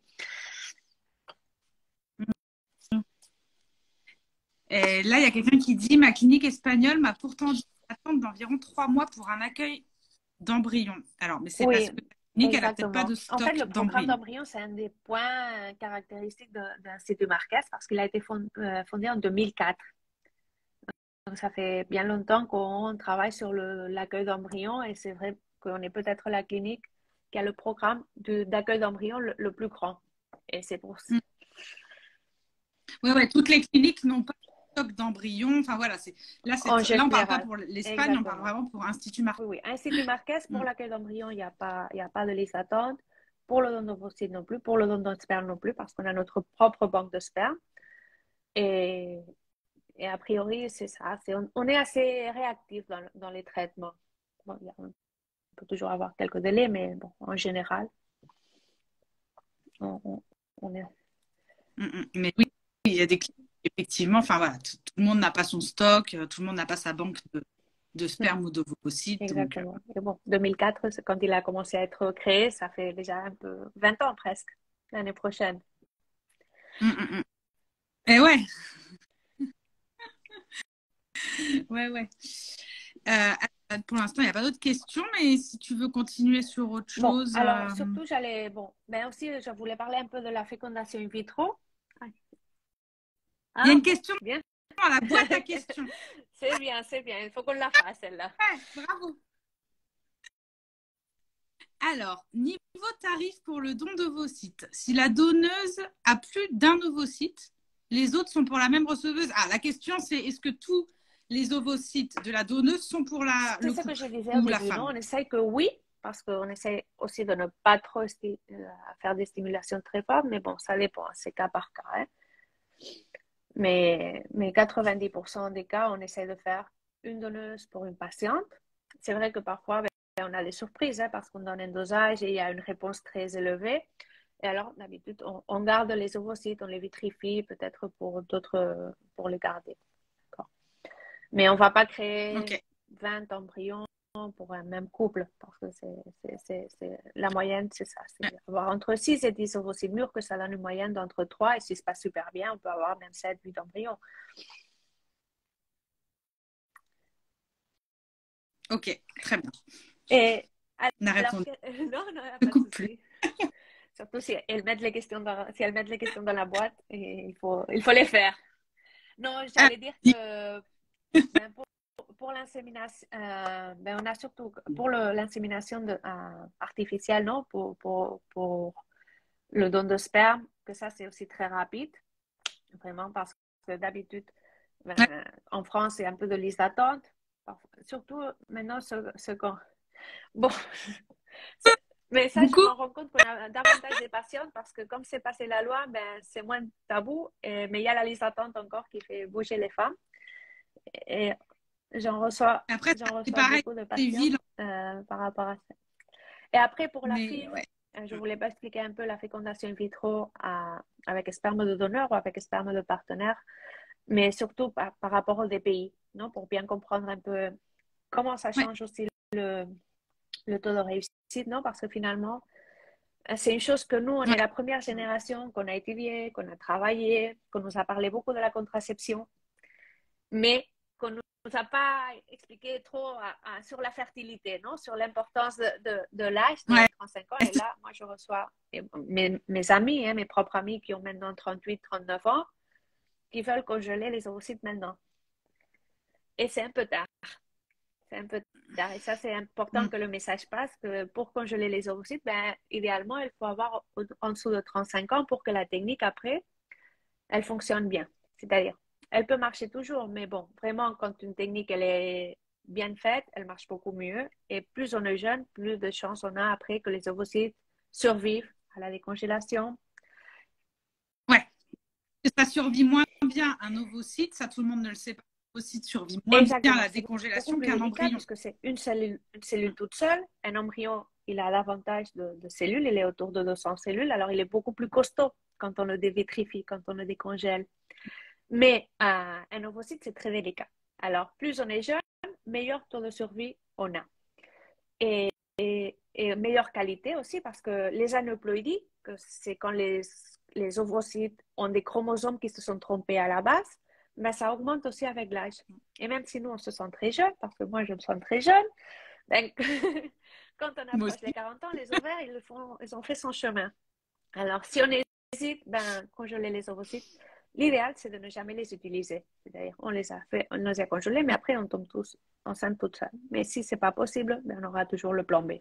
Et là, il y a quelqu'un qui dit ma clinique espagnole m'a pourtant dit d'attendre d'environ 3 mois pour un accueil d'embryon. Alors, mais c'est parce que la clinique, elle n'a peut-être pas de stock en fait, le programme d'embryons. d'embryon, c'est un des points caractéristiques d'un site de Marquès parce qu'il a été fondé en 2004. ça fait bien longtemps qu'on travaille sur l'accueil d'embryons et c'est vrai qu'on est peut-être la clinique qui a le programme d'accueil d'embryons le plus grand. Et c'est pour ça. Oui, ouais, toutes les cliniques n'ont pas de stock d'embryons. Enfin voilà, là, on ne parle pas pour l'Espagne, on parle vraiment pour Institut Marquès. Oui, Institut Marquès, pour l'accueil d'embryons, il n'y a pas de liste d'attente. Pour le don d'ovocytes non plus, pour le don de sperme non plus, parce qu'on a notre propre banque de sperme. Et a priori, c'est ça. On est assez réactif dans les traitements. Bon, on peut toujours avoir quelques délais, mais bon, en général, on est. Mais oui, il y a des cliniques, effectivement, enfin voilà, tout le monde n'a pas son stock, tout le monde n'a pas sa banque de sperme ou d'ovocytes. Exactement. Et bon, 2004, c'est quand il a commencé à être créé, ça fait déjà un peu 20 ans presque, l'année prochaine. Et ouais. Ouais. Pour l'instant, il n'y a pas d'autres questions, mais si tu veux continuer sur autre chose. Alors, surtout, ben aussi, je voulais parler un peu de la fécondation in vitro. Il y a une question bien. Dans la boîte à questions. C'est bien. Il faut qu'on la fasse, celle-là. Ouais, bravo. Alors, niveau tarif pour le don d'ovocytes. Si la donneuse a plus d'un ovocyte, les autres sont pour la même receveuse. Ah, la question, c'est est-ce que tous les ovocytes de la donneuse sont pour le couple ce que je disais au début, non? On essaye que oui, parce qu'on essaie aussi de ne pas trop faire des stimulations très fortes, mais bon, ça dépend, c'est cas par cas. Hein. Mais 90% des cas, on essaie de faire une donneuse pour une patiente. C'est vrai que parfois, on a des surprises hein, parce qu'on donne un dosage et il y a une réponse très élevée. Et alors, d'habitude, on garde les ovocytes, on les vitrifie peut-être pour les garder. Mais on ne va pas créer 20 embryons pour un même couple parce que la moyenne, c'est ça. C'est avoir entre 6 et 10 ovocytes mûrs que ça donne une moyenne d'entre 3 et si ça se passe super bien, on peut avoir même 7, 8 embryons. Ok, très bien. Et on a répondu. Non, pas de souci. Surtout si elles mettent les questions dans la boîte, et il faut les faire. Non, j'allais dire que pour l'insémination, on a surtout pour l'insémination artificielle, non, pour le don de sperme, que ça c'est aussi très rapide, vraiment parce que d'habitude en France c'est un peu de liste d'attente, surtout maintenant ce qu'on bon. Mais ça, je m'en rends compte qu'on a davantage des patientes parce que comme c'est passé la loi, c'est moins tabou. Mais il y a la liste d'attente encore qui fait bouger les femmes. Et j'en reçois beaucoup de patients par rapport à ça. Et après, pour la FIV, je voulais pas expliquer un peu la fécondation in vitro avec sperme de donneur ou avec sperme de partenaire, mais surtout par rapport aux DPI, non? Pour bien comprendre un peu comment ça change aussi le taux de réussite, non? Parce que finalement, c'est une chose que nous, on est la première génération qu'on a étudié, qu'on a travaillé, qu'on nous a parlé beaucoup de la contraception, mais qu'on ne nous a pas expliqué trop sur la fertilité, non? Sur l'importance de l'âge de 35 ans. Et là, moi, je reçois mes amis, hein, mes propres amis qui ont maintenant 38, 39 ans, qui veulent congeler les ovocytes maintenant. Et c'est un peu tard. Et ça, c'est important que le message passe, que pour congeler les ovocytes, idéalement, il faut avoir en dessous de 35 ans pour que la technique, après, elle fonctionne bien. C'est-à-dire, elle peut marcher toujours, mais bon, vraiment, quand une technique, elle est bien faite, elle marche beaucoup mieux. Et plus on est jeune, plus de chances on a après que les ovocytes survivent à la décongélation. Ouais. Ça survit moins bien un ovocyte, ça tout le monde ne le sait pas. L'ovocyte survit moins bien à la décongélation qu'un embryon. Parce que c'est une cellule toute seule. Un embryon, il a l'avantage de cellules, il est autour de 200 cellules, alors il est beaucoup plus costaud quand on le dévitrifie, quand on le décongèle. Mais un ovocyte, c'est très délicat. Alors, plus on est jeune, meilleur taux de survie on a. Et meilleure qualité aussi, parce que les aneuploïdies, que c'est quand les ovocytes ont des chromosomes qui se sont trompés à la base, ça augmente aussi avec l'âge. Et même si nous, on se sent très jeune, parce que moi, je me sens très jeune, quand on approche les 40 ans, les ovaires, ils ont fait son chemin. Alors, si on hésite, congeler les ovocytes, L'idéal, c'est de ne jamais les utiliser. C'est-à-dire, on les a fait, on les a congelés, mais après, on tombe tous enceintes toutes seules. Mais si c'est pas possible, ben, on aura toujours le plan B.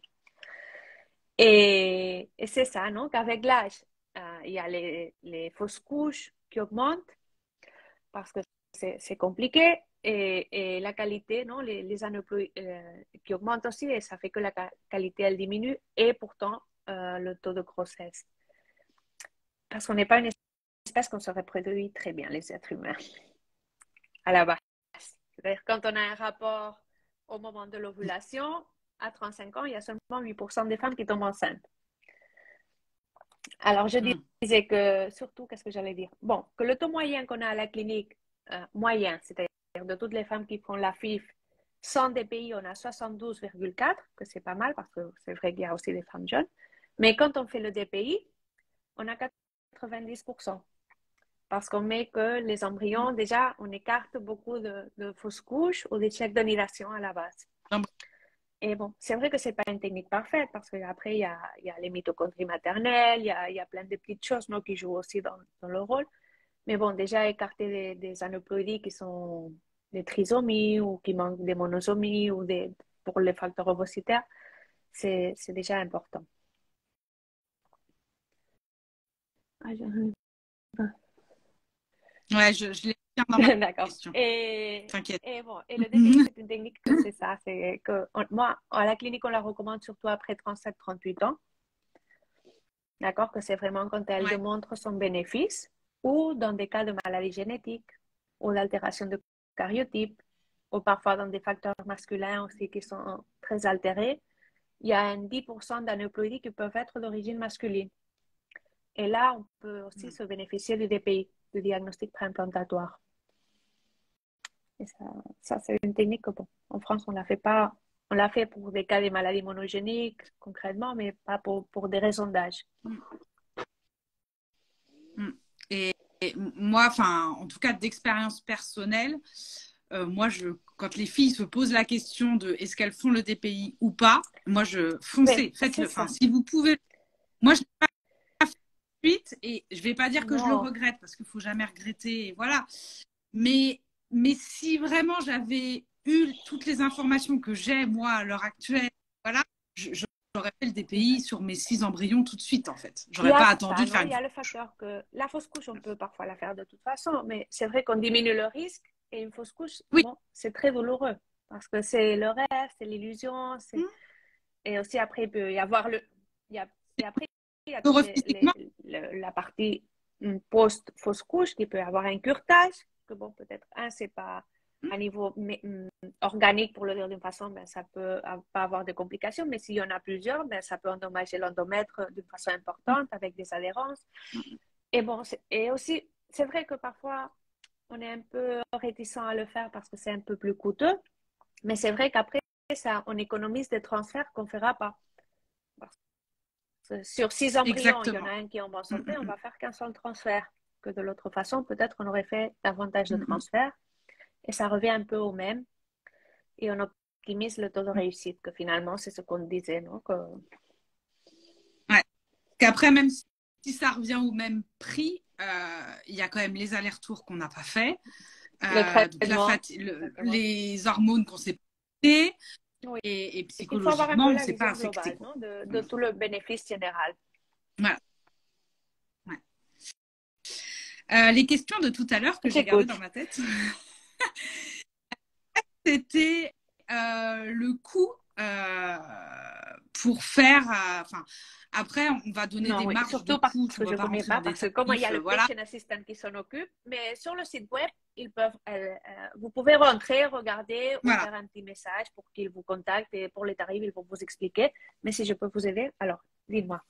Et c'est ça, non? Qu'avec l'âge, il y a les fausses couches qui augmentent parce que c'est compliqué et la qualité, non? Les aneuploïdies qui augmentent aussi et ça fait que la qualité, elle diminue et pourtant le taux de grossesse. Parce qu'on n'est pas une espèce qu'on se reproduit très bien, les êtres humains, à la base. C'est-à-dire quand on a un rapport au moment de l'ovulation, à 35 ans, il y a seulement 8% des femmes qui tombent enceintes. Alors, je disais que, surtout, qu'est-ce que j'allais dire? Bon, que le taux moyen qu'on a à la clinique, moyen, c'est-à-dire de toutes les femmes qui font la FIV, sans DPI, on a 72,4, que c'est pas mal parce que c'est vrai qu'il y a aussi des femmes jeunes. Mais quand on fait le DPI, on a 90%. Parce qu'on met que les embryons, déjà, on écarte beaucoup de fausses couches ou des chèques d'annulation à la base. Et bon, c'est vrai que ce n'est pas une technique parfaite parce qu'après, il y a les mitochondries maternelles, il y a plein de petites choses qui jouent aussi dans le rôle. Mais bon, déjà écarter des aneuploïdies qui sont des trisomies ou qui manquent des monosomies ou pour les facteurs ovocytaires, c'est déjà important. Ouais, je l'ai bien dans ma question. T'inquiète. Et le DPI, c'est une technique que c'est ça. C'est que moi, à la clinique, on la recommande surtout après 37-38 ans. D'accord? Que c'est vraiment quand elle démontre son bénéfice ou dans des cas de maladies génétiques ou d'altération de cariotype ou parfois dans des facteurs masculins aussi qui sont très altérés. Il y a un 10% d'aneuploïdies qui peuvent être d'origine masculine. Et là, on peut aussi se bénéficier du DPI, du diagnostic préimplantatoire. Et ça c'est une technique que, bon, en France, on ne la fait pas. On l'a fait pour des cas de maladies monogéniques, concrètement, mais pas pour des raisons d'âge. Et moi, en tout cas, d'expérience personnelle, moi, quand les filles se posent la question de est-ce qu'elles font le DPI ou pas, moi, foncez, faites-le. Si vous pouvez. Moi, je n'ai pas fait de suite et je ne vais pas dire que je le regrette parce qu'il ne faut jamais regretter. Voilà. Mais si vraiment j'avais eu toutes les informations que j'ai, moi, à l'heure actuelle, voilà, j'aurais fait le DPI sur mes 6 embryons tout de suite, en fait. J'aurais pas attendu de faire Il y a le facteur que la fausse couche, on peut parfois la faire de toute façon, mais c'est vrai qu'on diminue le risque et une fausse couche, bon, c'est très douloureux parce que c'est le rêve, c'est l'illusion, et aussi après, il peut y avoir la partie post-fausse couche qui peut avoir un curetage, que bon, peut-être c'est pas à niveau organique, pour le dire d'une façon, ben, ça peut pas avoir de complications, mais s'il y en a plusieurs, ben, ça peut endommager l'endomètre d'une façon importante avec des adhérences. Et bon, et aussi, c'est vrai que parfois, on est un peu réticent à le faire parce que c'est un peu plus coûteux, mais c'est vrai qu'après, ça, on économise des transferts qu'on ne fera pas. Sur 6 embryons, il y en a un qui est en bonne santé, on va faire qu'un seul transfert. Que de l'autre façon, peut-être on aurait fait davantage de transferts et ça revient un peu au même. Et on optimise le taux de réussite, que finalement, c'est ce qu'on disait, non? Ouais. Qu'après, même si ça revient au même prix, il y a quand même les allers-retours qu'on n'a pas fait. Les hormones qu'on s'est pas et psychologiquement, on ne s'est pas affecté. Globale, de tout le bénéfice général. Voilà. Ouais. Les questions de tout à l'heure que j'ai gardées dans ma tête, c'était le coût pour faire. Après, on va donner des marges surtout de coût. Parce que je ne connais pas, parce que comme il y a le patient assistant qui s'en occupe, mais sur le site web, vous pouvez rentrer, regarder ou faire un petit message pour qu'ils vous contactent et pour les tarifs, ils vont vous expliquer. Mais si je peux vous aider, alors dites-moi.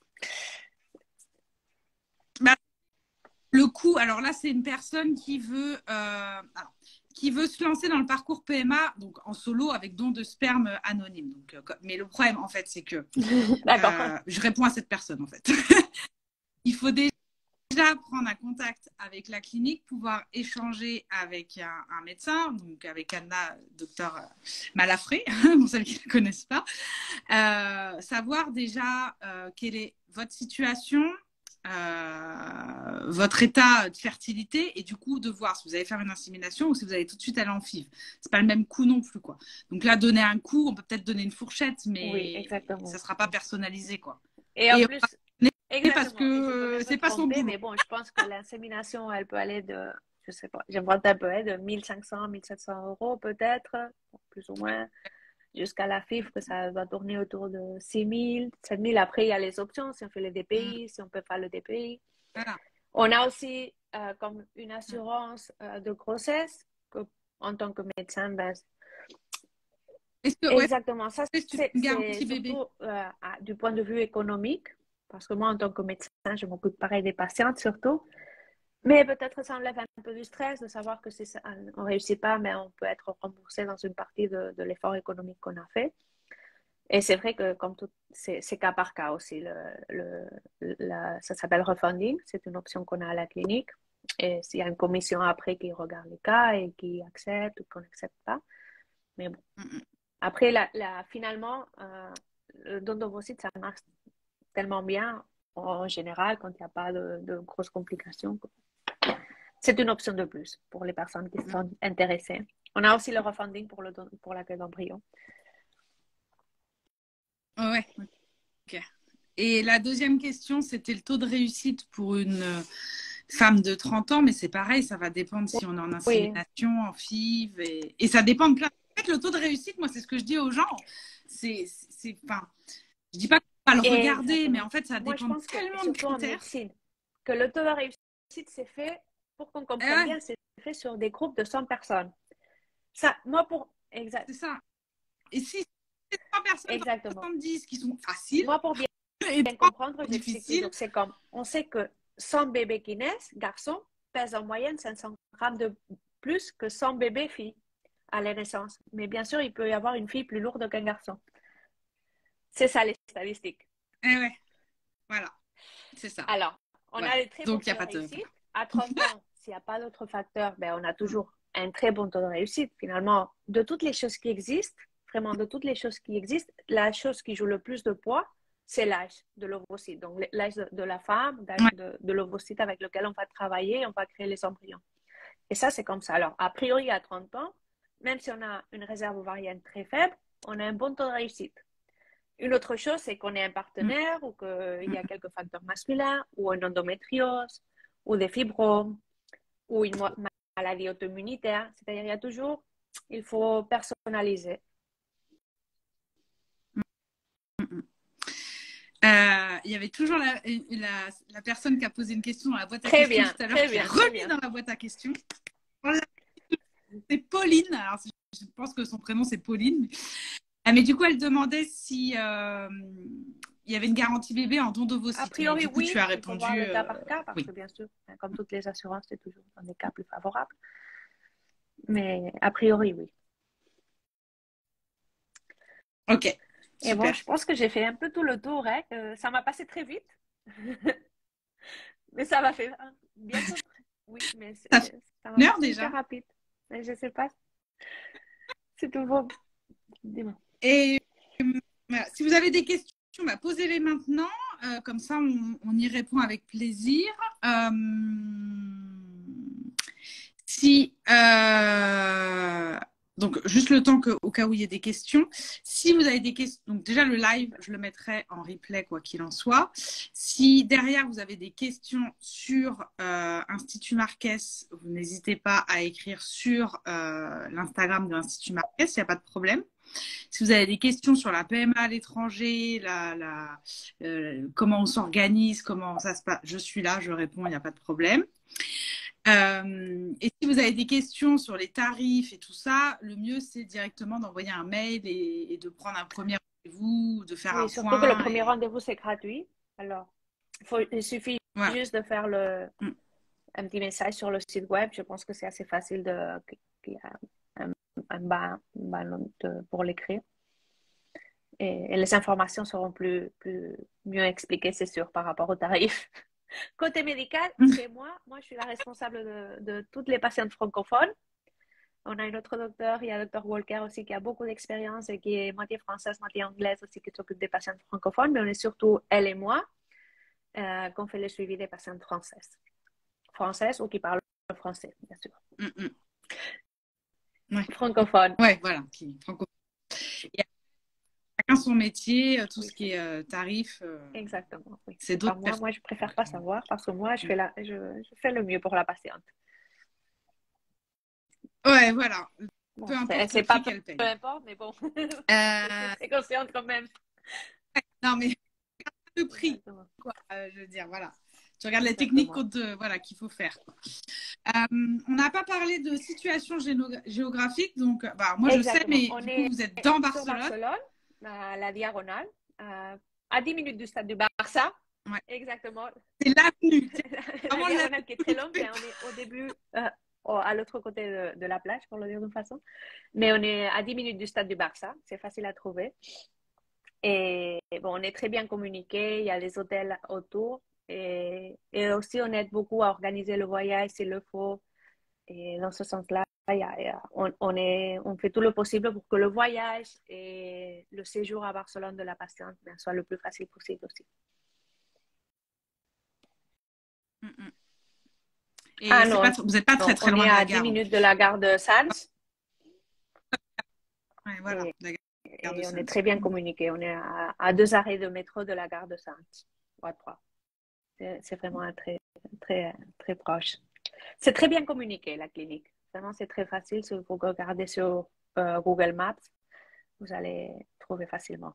Le coût, alors là, c'est une personne qui veut se lancer dans le parcours PMA, donc en solo avec don de sperme anonyme. Donc, mais le problème, en fait, c'est que je réponds à cette personne, en fait. Il faut déjà prendre un contact avec la clinique, pouvoir échanger avec un médecin, donc avec Anna, docteur Malafré, pour celles qui ne le connaissent pas, savoir déjà quelle est votre situation, votre état de fertilité et du coup de voir si vous allez faire une insémination ou si vous allez tout de suite aller en FIV. C'est pas le même coût non plus, quoi. Donc là, donner un coût, on peut peut-être donner une fourchette, Oui, mais exactement. ça sera pas personnalisé, quoi. Et en Et plus, parce exactement. Et je peux que même me c'est pas son tromper, boulot. mais bon, je pense que l'insémination, elle peut aller de, je sais pas, j'invente un peu, hein, de 1500, 1700 euros peut-être, plus ou moins, jusqu'à la FIV, que ça va tourner autour de 6000, 7000. Après, il y a les options, si on fait le DPI, si on peut faire le DPI. Voilà. On a aussi comme une assurance de grossesse, que, en tant que médecin, ben, Est-ce que, ouais, exactement, ça c'est une c'est garantie bébé? surtout du point de vue économique, parce que moi, en tant que médecin, je m'occupe pareil des patientes surtout. Mais peut-être ça enlève un peu du stress de savoir que si on ne réussit pas, mais on peut être remboursé dans une partie de l'effort économique qu'on a fait. Et c'est vrai que comme tout, c'est cas par cas aussi. Ça s'appelle refunding, c'est une option qu'on a à la clinique. Et s'il y a une commission après qui regarde les cas et qui accepte ou qu'on n'accepte pas. Mais bon. Après, finalement, le don d'ovocytes, ça marche tellement bien en général quand il n'y a pas de grosses complications. C'est une option de plus pour les personnes qui sont intéressées. On a aussi le refunding pour l'accueil d'embryon. Ouais, ok. Et la deuxième question, c'était le taux de réussite pour une femme de 30 ans, mais c'est pareil, ça va dépendre si on est en Oui. insémination, en FIV, et ça dépend de plein. En fait, le taux de réussite, moi, c'est ce que je dis aux gens. Enfin, je dis pas qu'on va le regarder, mais Exactement. en fait, ça Moi, je dépend de pense que, tellement de surtout en critères. médecine, que le taux de réussite, c'est fait, pour qu'on Eh comprenne ouais, bien, c'est fait sur des groupes de 100 personnes. Ça, moi, c'est ça. Et si c'est 3 personnes dans exactement. 70 qui sont faciles Moi, pour bien et 3 comprendre, j'explique difficiles, toujours. C'est comme, on sait que 100 bébés qui naissent, garçons, pèsent en moyenne 500 grammes de plus que 100 bébés filles à la naissance. Mais bien sûr, il peut y avoir une fille plus lourde qu'un garçon. C'est ça les statistiques. eh ouais, voilà, c'est ça. Alors, on Voilà. a des très bons Donc, il n'y taux a de pas de. réussite. À 30 ans, s'il n'y a pas d'autres facteurs, ben, on a toujours un très bon taux de réussite. Finalement, de toutes les choses qui existent, vraiment de toutes les choses qui existent, la chose qui joue le plus de poids, c'est l'âge de l'ovocyte. Donc, l'âge de la femme, l'âge Ouais. de l'ovocyte avec lequel on va travailler, on va créer les embryons. Et ça, c'est comme ça. Alors, a priori, à 30 ans, même si on a une réserve ovarienne très faible, on a un bon taux de réussite. Une autre chose, c'est qu'on est un Mm, partenaire ou qu'il y a mm. quelques facteurs masculins ou une endométriose ou des fibromes ou une maladie auto-immunitaire. C'est-à-dire, il faut personnaliser. Il y avait toujours la personne qui a posé une question dans la boîte à Très questions bien, tout à l'heure très qui a bien, très remis bien. dans la boîte à questions. Voilà. C'est Pauline. Alors, je pense que son prénom, c'est Pauline. Ah, mais du coup, elle demandait si il y avait une garantie bébé en don A d'ovocytes. Mais priori, du coup, tu oui, as il faut voir répondu le cas par cas parce que oui. bien sûr, comme toutes les assurances, c'est toujours dans des cas plus favorables. Mais a priori, oui. Ok, Et bon, super. je pense que j'ai fait un peu tout le tour, hein. Ça m'a passé très vite. Mais ça va faire bientôt. Oui, mais Ça fait ça m'a une heure passé déjà. hyper rapide. Mais je sais pas. C'est nouveau. Dis-moi. Et voilà. Si vous avez des questions, bah, posez-les maintenant. Comme ça, on y répond avec plaisir. Euh, si donc juste le temps que, au cas où il y ait des questions. Si vous avez des questions, donc déjà le live, je le mettrai en replay quoi qu'il en soit. Si derrière vous avez des questions sur Institut Marquès, vous n'hésitez pas à écrire sur l'Instagram de l'Institut Marquès, il n'y a pas de problème. Si vous avez des questions sur la PMA à l'étranger, comment on s'organise, comment ça se passe, je suis là, je réponds, il n'y a pas de problème. Et si vous avez des questions sur les tarifs et tout ça, le mieux c'est directement d'envoyer un mail et de prendre un premier rendez-vous, de faire un Oui, surtout que le point. premier rendez-vous, c'est gratuit. Alors, il suffit Voilà. juste de faire un petit message sur le site web. Je pense que c'est assez facile qu'il y a un bas pour l'écrire. Et les informations seront mieux expliquées, c'est sûr, par rapport aux tarifs. Côté médical, c'est moi, je suis la responsable de toutes les patientes francophones. On a une autre docteur, il y a le docteur Walker aussi qui a beaucoup d'expérience et qui est moitié française, moitié anglaise aussi, qui s'occupe des patients francophones, mais on est surtout elle et moi. qu'on fait le suivi des patientes françaises ou qui parlent français, bien sûr. Ouais. Francophone. Ouais, voilà, francophone. Et chacun son métier, tout ce qui est tarif. Exactement. Oui. C'est d'autres personnes. Moi, je préfère pas savoir parce que moi, je fais le mieux pour la patiente. Ouais, voilà. Bon, peu importe c'est le pas prix qu'elle paye. Peu importe, mais bon, je suis consciente quand même. Non, mais le prix, quoi. Je veux dire, voilà. Tu regardes les techniques voilà, qu'il faut faire. On n'a pas parlé de situation géographique, donc bah, moi je sais, mais du coup vous êtes dans Barcelone. Sur Barcelone, à la Diagonale, à 10 minutes du stade du Barça. Ouais. Exactement. C'est l'avenue. La Diagonale qui est très longue, et on est au début, à l'autre côté de la plage, pour le dire d'une façon. Mais on est à 10 minutes du stade du Barça, c'est facile à trouver. Et bon, on est très bien communiqué, il y a des hôtels autour. Et aussi, on aide beaucoup à organiser le voyage s'il le faut. Et dans ce sens-là, on fait tout le possible pour que le voyage et le séjour à Barcelone de la patiente soit le plus facile possible aussi. Et vous n'êtes pas très loin de la gare. On est à 10 minutes de la gare de Sants. Ouais, voilà, et on est très bien communiqué. On est à 2 arrêts de métro de la gare de Sants. Ou à 3. C'est vraiment très, très, très proche. C'est très bien communiqué, la clinique. Vraiment, c'est très facile. Si vous regardez sur Google Maps, vous allez trouver facilement.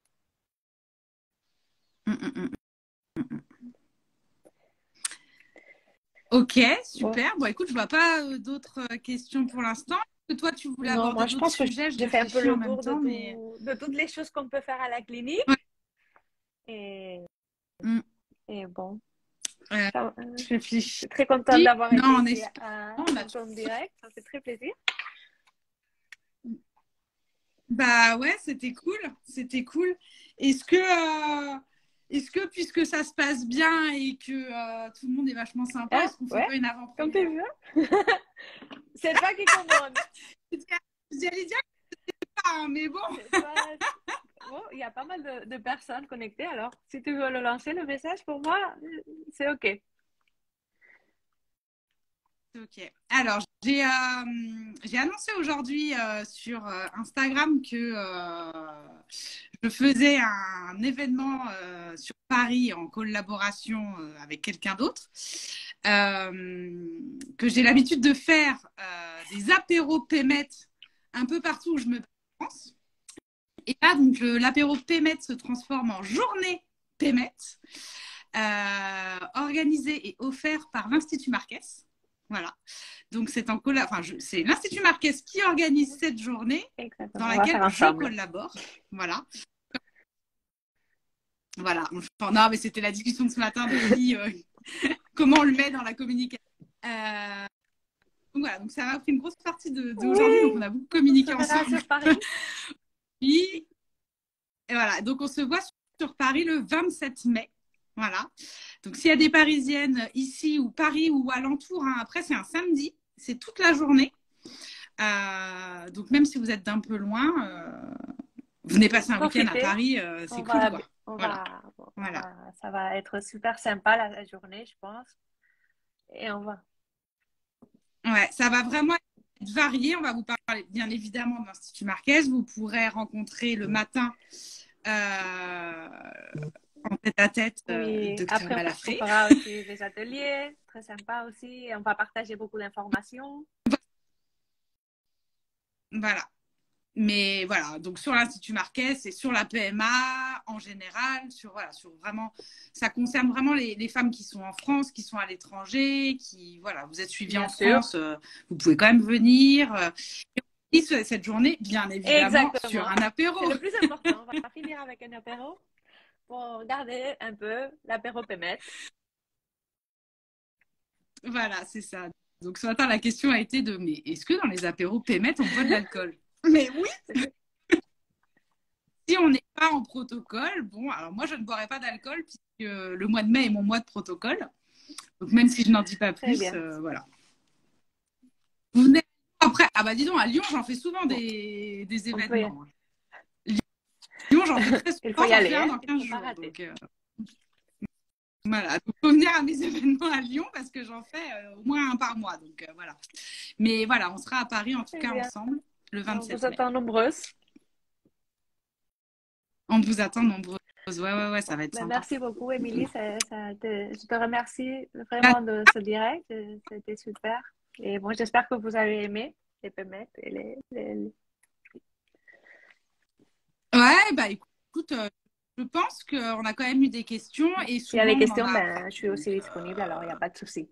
Ok, super. Bon, écoute, je vois pas d'autres questions pour l'instant. Toi, tu voulais aborder d'autres sujets. J'ai fait un peu le tour de toutes les choses qu'on peut faire à la clinique. Ouais. Et bon, je suis très contente d'avoir été ici en direct. Ça fait très plaisir. Bah ouais, c'était cool. C'était cool. Est-ce que puisque ça se passe bien et que tout le monde est vachement sympa, est-ce qu'on fait pas une avant-première? Comme tu veux. C'est toi qui commande. J'allais dire que c'était pas, mais bon. Bon, il y a pas mal de personnes connectées. Alors, si tu veux le lancer, le message, pour moi, c'est OK. Ok. Alors, j'ai annoncé aujourd'hui sur Instagram que je faisais un événement sur Paris en collaboration avec quelqu'un d'autre, que j'ai l'habitude de faire des apéros Pémet un peu partout où je me pense. Et là, donc, l'apéro Pémet se transforme en journée Pémet, organisée et offerte par l'Institut Marquès. Voilà. Donc, c'est c'est l'Institut Marquès qui organise cette journée. Exactement. Dans laquelle je collabore. Voilà. Voilà. Non, mais c'était la discussion de ce matin de comment on le met dans la communication. Donc, voilà. Donc, ça m'a pris une grosse partie d'aujourd'hui. Donc, on a beaucoup communiqué ensemble. Sur Paris. Et voilà. Donc, on se voit sur Paris le 27 mai. Voilà. Donc, s'il y a des Parisiennes ici ou Paris ou alentour, après, c'est un samedi. C'est toute la journée. Donc, même si vous êtes d'un peu loin, venez passer un week-end à Paris. C'est cool, quoi. Ça va être super sympa la journée, je pense. Et on va. Ouais, ça va vraiment être varié. On va vous parler, bien évidemment, de l'Institut Marquès. Vous pourrez rencontrer le matin en tête-à-tête Dr. Balafré. On fera aussi des ateliers, très sympa aussi. Et on va partager beaucoup d'informations. Voilà. Mais voilà, donc sur l'Institut Marquès et sur la PMA en général, sur vraiment, ça concerne vraiment les femmes qui sont en France, qui sont à l'étranger, voilà, vous êtes suivies en France, vous pouvez quand même venir. Et cette journée, bien évidemment, sur un apéro. C'est le plus important. On va finir avec un apéro pour garder un peu l'apéro Pémet. Voilà, c'est ça. Donc ce matin, la question a été mais est-ce que dans les apéros Pémet, on boit de l'alcool? Mais oui. Si on n'est pas en protocole, bon, alors moi je ne boirai pas d'alcool puisque le mois de mai est mon mois de protocole. Donc même si je n'en dis pas plus, voilà. Vous venez après, bah dis donc, à Lyon, j'en fais souvent des événements. Lyon, j'en fais très souvent. Il faut y aller, dans 15 jours. Donc, Voilà, donc faut venir à mes événements à Lyon parce que j'en fais au moins un par mois. Donc voilà. Mais voilà, on sera à Paris en tout Très cas bien. ensemble le On vous 27 mai. attend nombreuses. On vous attend nombreuses. Ouais, ça va être Ben, sympa. merci beaucoup, Émilie. Je te remercie vraiment de ce direct. C'était super. Et bon, j'espère que vous avez aimé les pommettes et Ouais, bah écoute, je pense qu'on a quand même eu des questions et S'il y a souvent des on en questions, a ben, après. je suis Donc, aussi disponible, alors il n'y a pas de souci.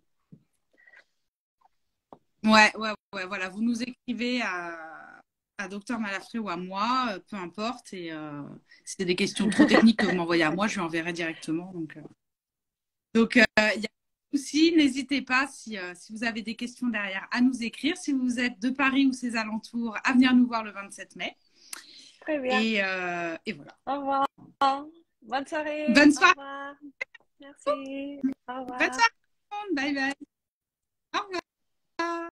ouais, voilà. Vous nous écrivez à Docteur Malafré ou à moi, peu importe. Et si c'est des questions trop techniques que vous m'envoyez à moi, je lui enverrai directement. Donc, il y a pas de souci. N'hésitez pas si vous avez des questions derrière à nous écrire. Si vous êtes de Paris ou ses alentours, à venir nous voir le 27 mai. Très bien. Et voilà. Au revoir. Bonne soirée. Bonne Au soirée. revoir. Merci. Au Bonne revoir. soirée. Bye bye. Au revoir.